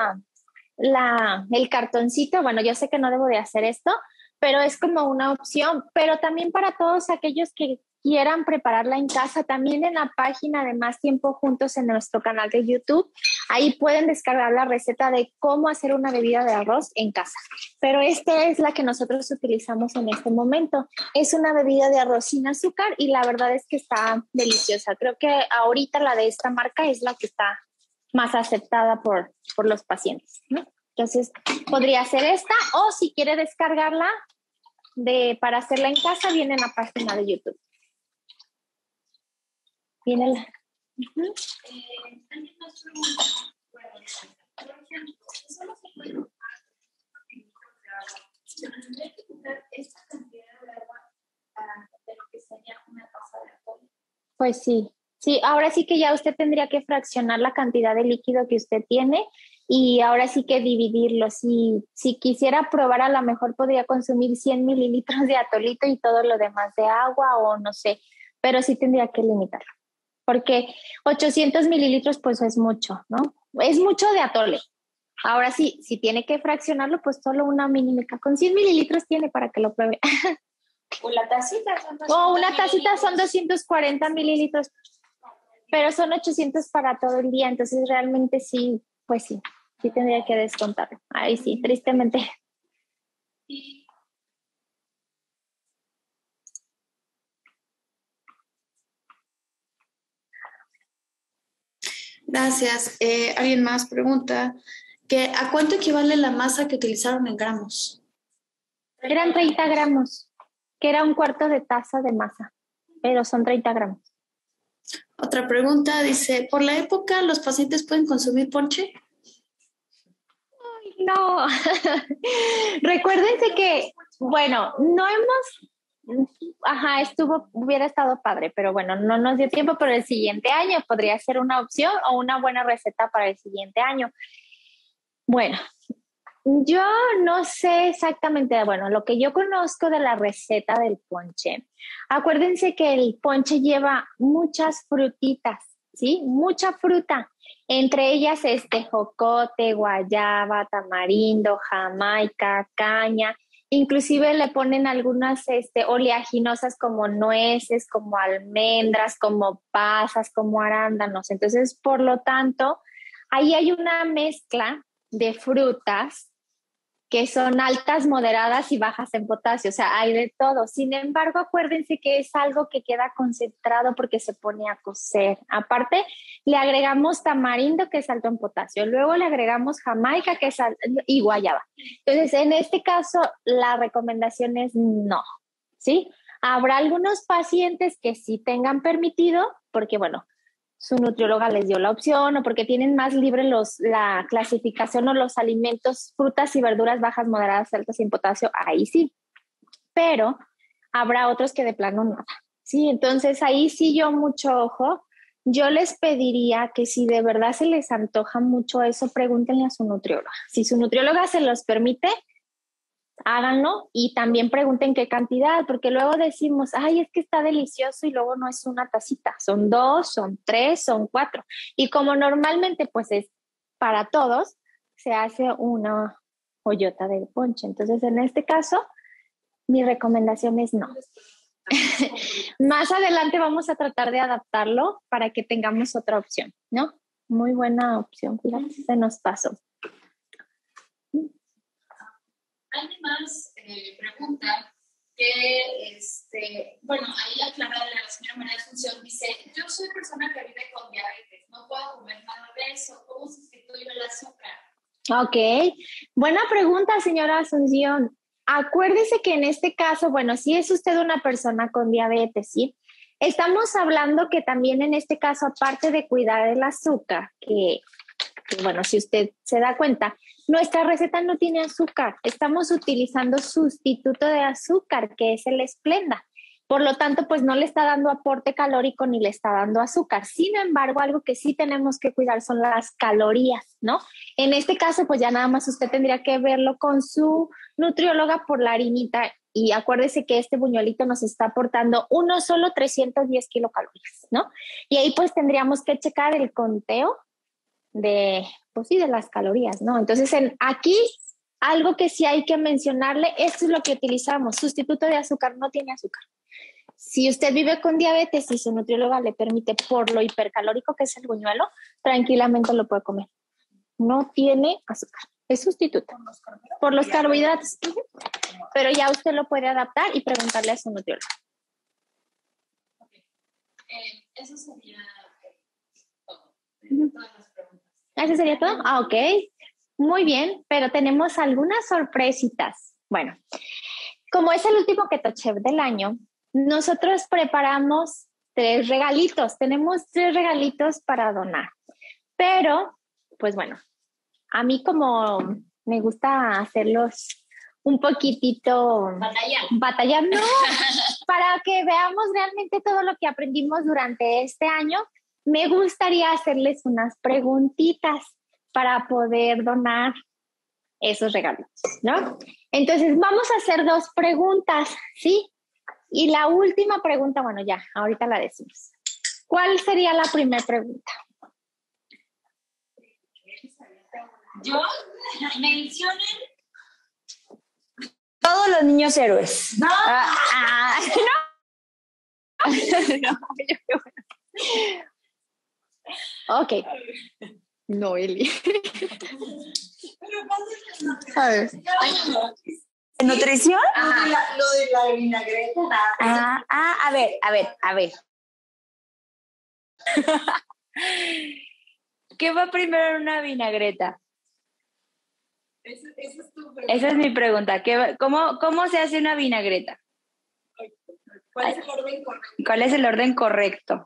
el cartoncito. Bueno, yo sé que no debo de hacer esto, pero es como una opción. Pero también para todos aquellos que quieran prepararla en casa, también en la página de Más Tiempo Juntos en nuestro canal de YouTube, ahí pueden descargar la receta de cómo hacer una bebida de arroz en casa. Pero esta es la que nosotros utilizamos en este momento. Es una bebida de arroz sin azúcar y la verdad es que está deliciosa. Creo que ahorita la de esta marca es la que está más aceptada por los pacientes, ¿no? Entonces, podría ser esta, o si quiere descargarla para hacerla en casa, viene en la página de YouTube. Viene la... Uh-huh. Pues sí, ahora sí que ya usted tendría que fraccionar la cantidad de líquido que usted tiene y ahora sí que dividirlo. Si quisiera probar, a lo mejor podría consumir 100 mililitros de atolito y todo lo demás de agua o no sé, pero sí tendría que limitarlo. Porque 800 mililitros pues es mucho, ¿no? Es mucho de atole. Ahora sí, si tiene que fraccionarlo, pues solo una mínima. Con 100 mililitros tiene para que lo pruebe. Una tacita son 240 mililitros. Pero son 800 para todo el día. Entonces realmente sí, pues sí tendría que descontarlo. Ahí sí, tristemente. Gracias. Alguien más pregunta que ¿a cuánto equivale la masa que utilizaron en gramos? Eran 30 gramos, que era un cuarto de taza de masa, pero son 30 gramos. Otra pregunta dice, ¿por la época los pacientes pueden consumir ponche? Ay, no. Recuérdense que bueno, no hemos, hubiera estado padre, pero bueno, no nos dio tiempo, pero el siguiente año podría ser una opción o una buena receta para el siguiente año. Bueno, yo no sé exactamente, bueno, lo que yo conozco de la receta del ponche, acuérdense que el ponche lleva muchas frutitas, ¿sí? Mucha fruta. Entre ellas jocote, guayaba, tamarindo, jamaica, caña. Inclusive le ponen algunas oleaginosas como nueces, como almendras, como pasas, como arándanos. Entonces, por lo tanto, ahí hay una mezcla de frutas que son altas, moderadas y bajas en potasio, o sea, hay de todo. Sin embargo, acuérdense que es algo que queda concentrado porque se pone a cocer. Aparte, le agregamos tamarindo, que es alto en potasio, luego le agregamos jamaica, que es y guayaba. Entonces, en este caso, la recomendación es no, ¿sí? Habrá algunos pacientes que sí tengan permitido, porque bueno, su nutrióloga les dio la opción o porque tienen más libre la clasificación o los alimentos, frutas y verduras bajas, moderadas, altas en potasio, ahí sí. Pero habrá otros que de plano nada. Sí, entonces ahí sí yo mucho ojo. Yo les pediría que si de verdad se les antoja mucho eso, pregúntenle a su nutrióloga. Si su nutrióloga se los permite, háganlo y también pregunten qué cantidad, porque luego decimos, ay, es que está delicioso y luego no es una tacita, son 2, son 3, son 4. Y como normalmente pues es para todos, se hace una ollota de ponche. Entonces, en este caso, mi recomendación es no. Más adelante vamos a tratar de adaptarlo para que tengamos otra opción, ¿no? Muy buena opción, fíjate, se nos pasó. Alguien más pregunta que, bueno, ahí aclararle a la señora María Asunción, dice, yo soy persona que vive con diabetes, no puedo comer nada de eso, ¿cómo sustituyo el azúcar? Ok, buena pregunta, señora Asunción. Acuérdese que en este caso, bueno, si es usted una persona con diabetes, ¿sí? Estamos hablando que también en este caso, aparte de cuidar el azúcar, que bueno, si usted se da cuenta, nuestra receta no tiene azúcar. Estamos utilizando sustituto de azúcar, que es el Splenda. Por lo tanto, pues no le está dando aporte calórico ni le está dando azúcar. Sin embargo, algo que sí tenemos que cuidar son las calorías, ¿no? En este caso, pues ya nada más usted tendría que verlo con su nutrióloga por la harinita. Y acuérdese que este buñuelito nos está aportando solo 310 kilocalorías, ¿no? Y ahí pues tendríamos que checar el conteo pues sí, de las calorías, ¿no? Entonces, aquí, algo que sí hay que mencionarle, esto es lo que utilizamos, sustituto de azúcar, no tiene azúcar. Si usted vive con diabetes y su nutrióloga le permite, por lo hipercalórico que es el buñuelo, tranquilamente lo puede comer. No tiene azúcar, es sustituto. Por los carbohidratos. Pero ya usted lo puede adaptar y preguntarle a su nutrióloga. Okay. Eso sería todo. Todas las preguntas. ¿Eso sería todo? Ah, ok. Muy bien, pero tenemos algunas sorpresitas. Bueno, como es el último Keto Chef del año, nosotros preparamos 3 regalitos. Tenemos 3 regalitos para donar. Pero, pues bueno, a mí como me gusta hacerlos un poquitito batallando para que veamos realmente todo lo que aprendimos durante este año. Me gustaría hacerles unas preguntitas para poder donar esos regalos, ¿no? Entonces, vamos a hacer 2 preguntas, ¿sí? Y la última pregunta, bueno, ya, ahorita la decimos. ¿Cuál sería la primera pregunta? Yo, mencionen todos los niños héroes. No. No. Ok. No, Eli. A ver. ¿Nutrición? Lo de la vinagreta. A ver. ¿Qué va primero en una vinagreta? Esa es mi pregunta. ¿Cómo se hace una vinagreta? ¿Cuál es el orden correcto? ¿Cuál es el orden correcto?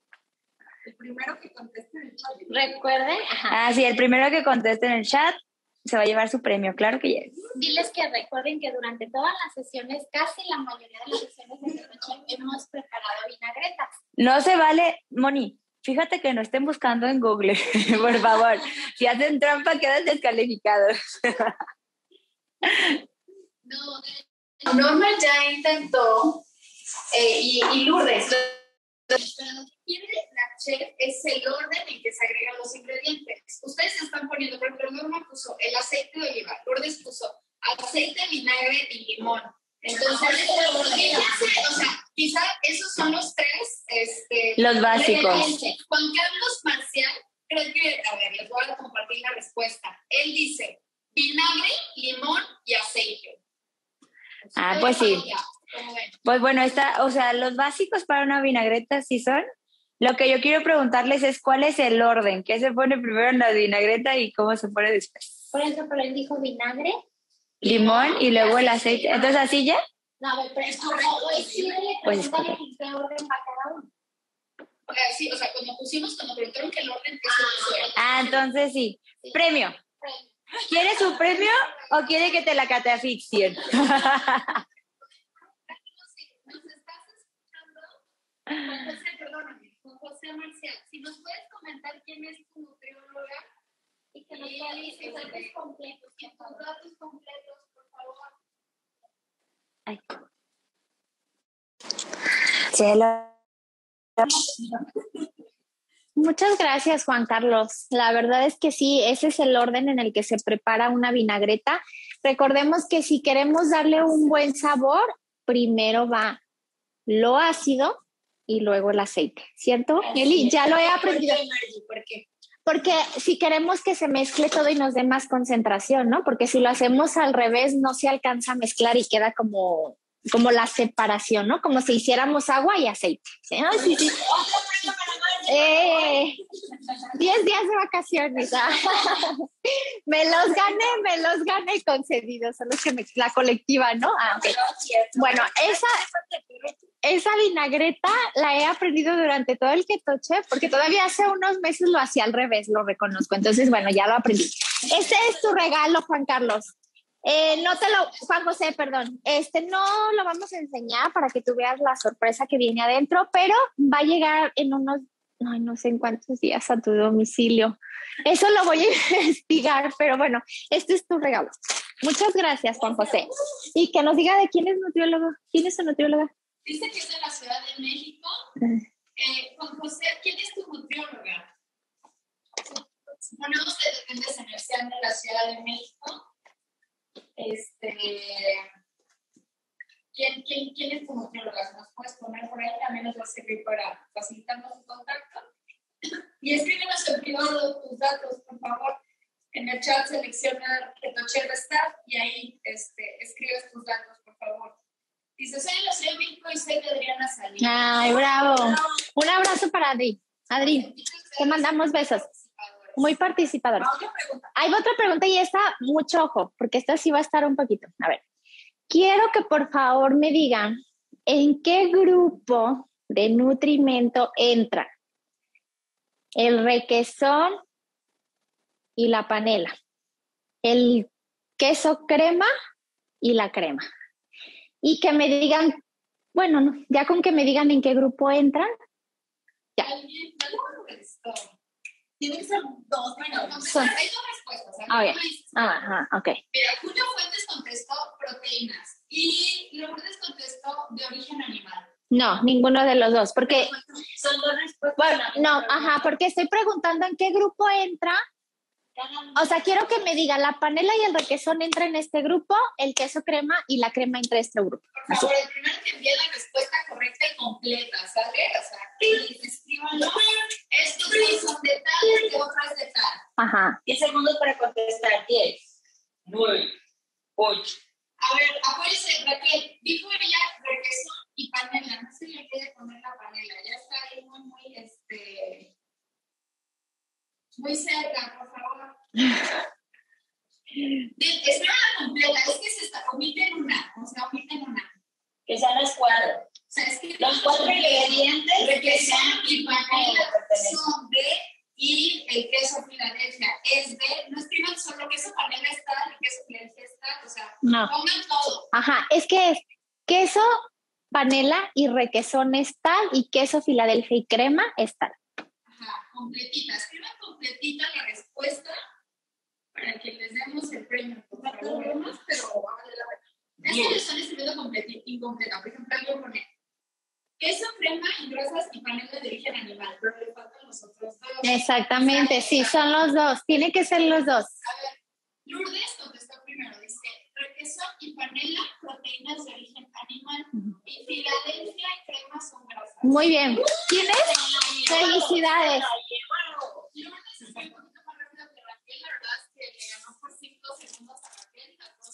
El primero que conteste en el chat. Recuerden. Sí, el primero que conteste en el chat. se va a llevar su premio, claro que yes. Diles que recuerden que durante todas las sesiones, casi la mayoría de las sesiones de noche, hemos preparado vinagretas. No se vale, Moni, fíjate que no estén buscando en Google, por favor. Si hacen trampa, quedan descalificados. No, Norma ya intentó, y Lourdes, pero lo que quiere la chef es el orden en que se agregan los ingredientes. Ustedes se están poniendo, por ejemplo, Norma puso el aceite de oliva, Lourdes puso aceite, vinagre y limón. Entonces, o sea, quizá esos son los tres, los básicos. Juan Carlos Marcial, creo que, a ver, les voy a compartir la respuesta. Él dice vinagre, limón y aceite. Pues sí. Pues bueno, o sea, los básicos para una vinagreta sí son. Lo que yo quiero preguntarles es cuál es el orden, qué se pone primero en la vinagreta y cómo se pone después. Por ejemplo, él dijo vinagre, limón y luego el aceite. Entonces, ¿así ya? No, pero es correcto. Pues es correcto. ¿En qué orden va cada uno? Sí, o sea, cuando preguntaron que el orden es entonces sí. Premio. ¿Quiere su premio o quiere que te la catafixien? Nos estás escuchando, Juan José Marcial. Si nos puedes comentar quién es tu nutrióloga y que nos dé tus datos completos, por favor. Ay. Cielo. Muchas gracias, Juan Carlos. La verdad es que sí, ese es el orden en el que se prepara una vinagreta. Recordemos que si queremos darle un buen sabor, primero va lo ácido y luego el aceite, ¿cierto? Eli, ya lo he aprendido. ¿Por qué? Porque si queremos que se mezcle todo y nos dé más concentración, ¿no? Porque si lo hacemos al revés, no se alcanza a mezclar y queda como la separación, ¿no? Como si hiciéramos agua y aceite. ¿Sí? ¿No? Sí, sí. 10 días de vacaciones. Me los gané concedidos. Son los que la colectiva, ¿no? Okay. Bueno, esa vinagreta la he aprendido durante todo el Keto Chef, porque todavía hace unos meses lo hacía al revés, lo reconozco. Entonces, bueno, ya lo aprendí. Este es tu regalo, Juan Carlos. Juan José, perdón. No lo vamos a enseñar para que tú veas la sorpresa que viene adentro, pero va a llegar en no sé en cuántos días a tu domicilio. Eso lo voy a investigar, pero bueno, este es tu regalo. Muchas gracias, Juan José. Y que nos diga de quién es nutriólogo. ¿Quién es su nutrióloga? Dice que es de la Ciudad de México. Juan José, ¿quién es tu nutrióloga? Ponemos que dependes en el CEAN de la Ciudad de México. ¿Quién es tu nutrióloga? ¿Nos puedes poner por ahí? También nos va a servir para facilitarnos el contacto. Y escríbenos en privado tus datos, por favor. En el chat selecciona Keto Chef Staff y ahí escribes tus datos, por favor. Dice, soy de la Ciudad de México y soy de Adriana Salinas. ¡Ay, bravo! Un abrazo para Adri. Adri, te mandamos besos. Muy participadora. Hay otra pregunta y esta, mucho ojo, porque esta sí va a estar un poquito. A ver, quiero que por favor me digan en qué grupo de nutrimento entra el requesón y la panela, el queso crema y la crema. Y que me digan, bueno, no, ya con que me digan en qué grupo entran, ya. Tienen que ser dos, bueno, hay dos respuestas. Ok. Mira, Julio Fuentes contestó proteínas y Lourdes contestó de origen animal. No, ninguno de los dos, porque... Son dos respuestas. Bueno, porque estoy preguntando en qué grupo entra. O sea, quiero que me diga, la panela y el requesón entra en este grupo, el queso crema y la crema entra en este grupo. Por favor, el primero que envíe la respuesta correcta y completa, ¿sale? O sea, que escriban, estos son de tal, este otro es de tal. Ajá. 10 segundos para contestar. 10, 9, 8. A ver, apóyese, Raquel. Dijo ella requesón y panela. No se le quede poner la panela. Ya está ahí muy cerca, por favor. Espera la completa. Es que omiten una. Que sean las 4. O sea, es que los 4 ingredientes requesón y panela son de, y el queso Filadelfia es de, no escriban solo queso panela, es No. Pongan todo. Ajá, es que es queso, panela y requesón es tal, y queso Filadelfia y crema es tal. Ajá, completita. Escriban completita la respuesta para que les demos el premio. Por favor, pero vale la pena. Es que le están escribiendo incompleta. Por ejemplo, yo poner queso, crema y grasas y panela de origen animal, pero le faltan los otros dos. Exactamente, sí, son los dos. Tiene que ser los dos. A ver, Lourdes contestó primero. Dice, requesón y panela, proteínas de origen animal. Y Filadelfia y crema son grasas. Muy bien. ¿Tienes? Felicidades. Lourdes está un poquito más rápido que Raquel. La verdad es que le ganó por 5 segundos a Raquel.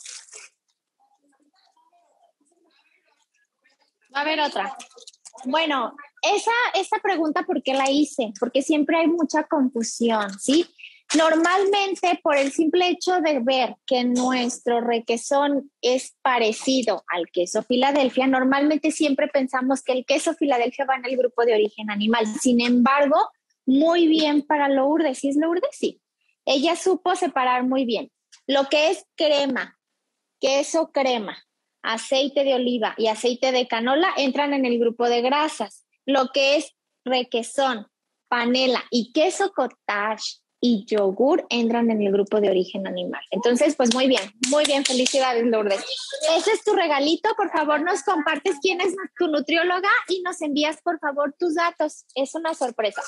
Va a haber otra. Bueno, esa pregunta, ¿por qué la hice? Porque siempre hay mucha confusión, ¿sí? Normalmente, por el simple hecho de ver que nuestro requesón es parecido al queso Filadelfia, normalmente siempre pensamos que el queso Filadelfia va en el grupo de origen animal. Sin embargo, muy bien para Lourdes. ¿Sí es Lourdes? Sí. Ella supo separar muy bien. Lo que es crema, queso crema, aceite de oliva y aceite de canola entran en el grupo de grasas. Lo que es requesón, panela y queso cottage y yogur entran en el grupo de origen animal. Entonces, pues muy bien, felicidades, Lourdes. Ese es tu regalito, por favor nos compartes quién es tu nutrióloga y nos envías, por favor, tus datos. Es una sorpresa.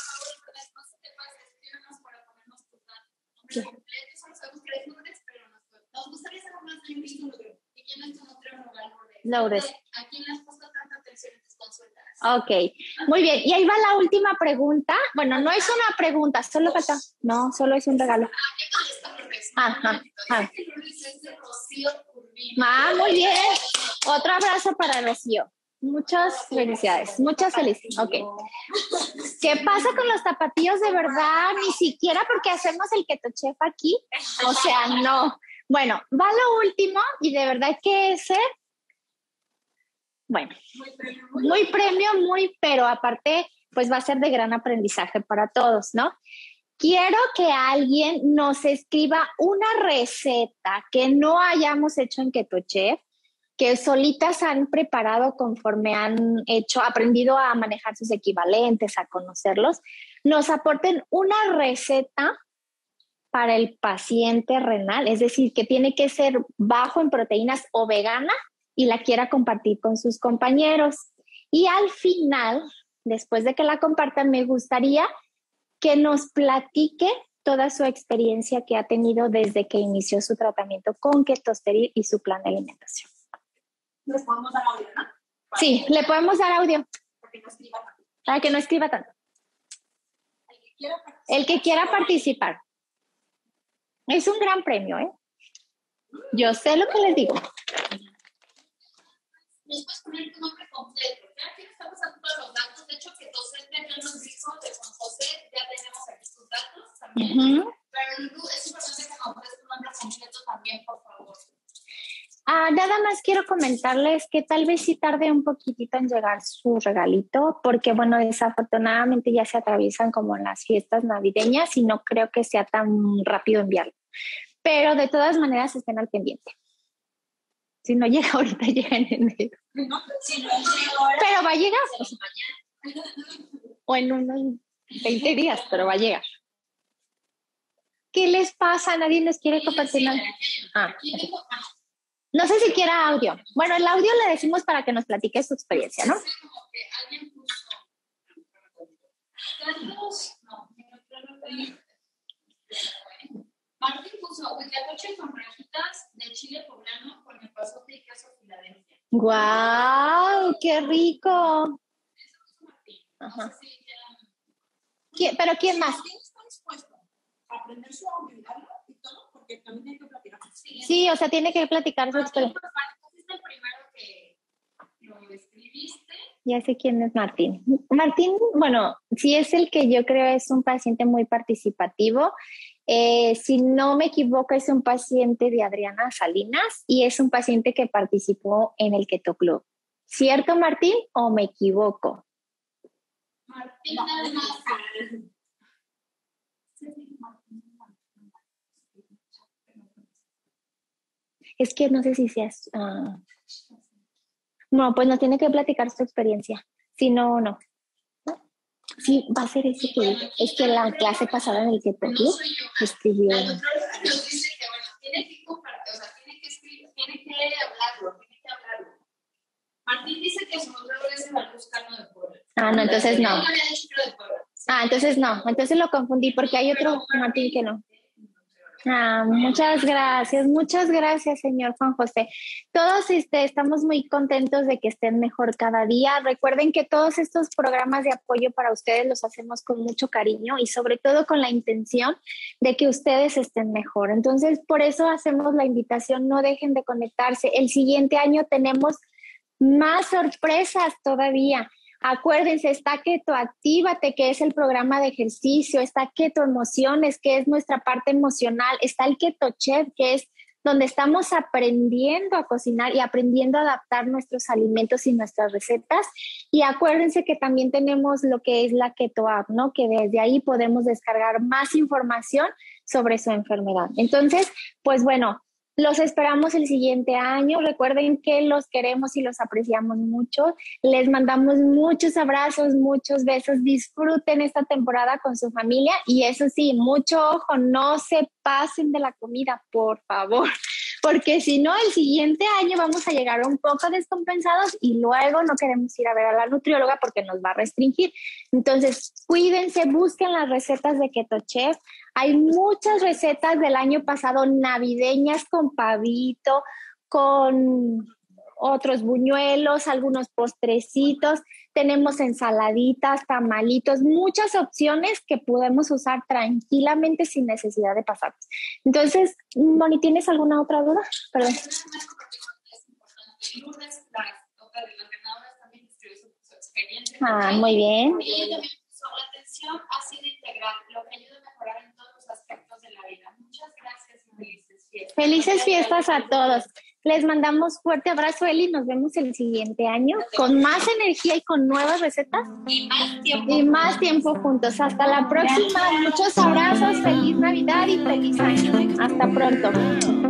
Sí. Nos gustaría saber más de Lourdes. ¿Y quién es tu nutrióloga, Lourdes? Lourdes. ¿A quién le has puesto tanta atención en tus consultas? Ok, muy bien. Y ahí va la última pregunta. Bueno, no es una pregunta, solo falta. No, solo es un regalo. Ajá. Muy bien. Otro abrazo para Rocío. Muchas felicidades. Muchas felicidades. Ok. ¿Qué pasa con los tapatíos de verdad? Ni siquiera porque hacemos el Keto Chef aquí. O sea, no. Bueno, va lo último y de verdad que ese, bueno, muy premio, pero aparte, pues va a ser de gran aprendizaje para todos, ¿no? Quiero que alguien nos escriba una receta que no hayamos hecho en Keto Chef, que solitas han preparado conforme han aprendido a manejar sus equivalentes, a conocerlos, nos aporten una receta para el paciente renal, es decir, que tiene que ser bajo en proteínas o vegana y la quiera compartir con sus compañeros. Y al final, después de que la compartan, me gustaría que nos platique toda su experiencia que ha tenido desde que inició su tratamiento con Ketosteril y su plan de alimentación. ¿Les podemos dar audio, no? Sí, le podemos dar audio. Para que no escriba tanto. El que quiera participar. Es un gran premio, ¿eh? Yo sé lo que les digo. Nos puedes poner tu nombre completo. Ya aquí estamos dando todos los datos. De hecho, que docente ya nos dijo de Juan José, ya tenemos aquí sus datos también. Pero Lulu, es importante que nos des tu nombre completo también, por favor. Nada más quiero comentarles que tal vez sí tarde un poquitito en llegar su regalito, porque bueno, desafortunadamente ya se atraviesan como las fiestas navideñas y no creo que sea tan rápido enviarlo. Pero de todas maneras estén al pendiente. Si no llega ahorita, llega en enero. No, si no llega ahora, pero va a llegar. Pues, o en unos 20 días, pero va a llegar. ¿Qué les pasa? Nadie les quiere compartir nada. No sé si quiera audio. Bueno, el audio le decimos para que nos platique su experiencia, ¿no? Alguien puso Carlos, no, Martín puso huitlacoche con rajitas de chile poblano con el pasote y queso Filadelfia. ¡Guau! ¡Qué rico! Eso puso Martín. Ajá. No sé si ya... ¿Pero quién más? Martín está dispuesto a aprender su audio y darlo y todo, porque también tiene que platicar. Sí, o sea, tiene que platicar su experiencia. ¿Fuiste el primero que lo escribiste? Ya sé quién es Martín. Martín, bueno, sí es el que yo creo es un paciente muy participativo. Si no me equivoco, es un paciente de Adriana Salinas y es un paciente que participó en el Keto Club. ¿Cierto, Martín, o me equivoco? Martín, nada más. Es que no sé si seas... No, pues nos tiene que platicar su experiencia. Si no, no. Sí, va a ser ese que es que la clase pasada en el que toqué escribió. La nutróloga nos dice que, bueno, tiene que compartir, o sea, tiene que escribir, tiene que hablarlo. Martín dice que su nutróloga es el Buscano de Puebla. No, entonces no. Ah, entonces no. Entonces lo confundí porque hay otro Martín que no. Muchas gracias, señor Juan José. Todos estamos muy contentos de que estén mejor cada día. Recuerden que todos estos programas de apoyo para ustedes los hacemos con mucho cariño y sobre todo con la intención de que ustedes estén mejor. Entonces, por eso hacemos la invitación, no dejen de conectarse. El siguiente año tenemos más sorpresas todavía. Acuérdense, está Keto Actívate, que es el programa de ejercicio, está Keto Emociones, que es nuestra parte emocional, está el Keto Chef, que es donde estamos aprendiendo a cocinar y aprendiendo a adaptar nuestros alimentos y nuestras recetas. Y acuérdense que también tenemos lo que es la Keto App, ¿no? Que desde ahí podemos descargar más información sobre su enfermedad. Entonces, pues bueno, los esperamos el siguiente año. Recuerden que los queremos y los apreciamos mucho. Les mandamos muchos abrazos, muchos besos. Disfruten esta temporada con su familia y eso sí, mucho ojo, no se pasen de la comida, por favor, porque si no, el siguiente año vamos a llegar un poco descompensados y luego no queremos ir a ver a la nutrióloga porque nos va a restringir. Entonces, cuídense, busquen las recetas de Keto Chef. Hay muchas recetas del año pasado navideñas con pavito, con otros buñuelos, algunos postrecitos, tenemos ensaladitas, tamalitos, muchas opciones que podemos usar tranquilamente sin necesidad de pasarnos. Entonces, Moni, ¿tienes alguna otra duda? Perdón. El lunes las ganadoras también escribió su experiencia. Muy bien. Y ella también puso la atención ha sido integral, lo que ayuda a mejorar en todos los aspectos de la vida. Muchas gracias y felices fiestas. Felices fiestas a todos. Les mandamos fuerte abrazo, Eli. Nos vemos el siguiente año con más energía y con nuevas recetas. Y más tiempo juntos. Hasta la próxima. Muchos abrazos. Feliz Navidad y feliz año. Hasta pronto.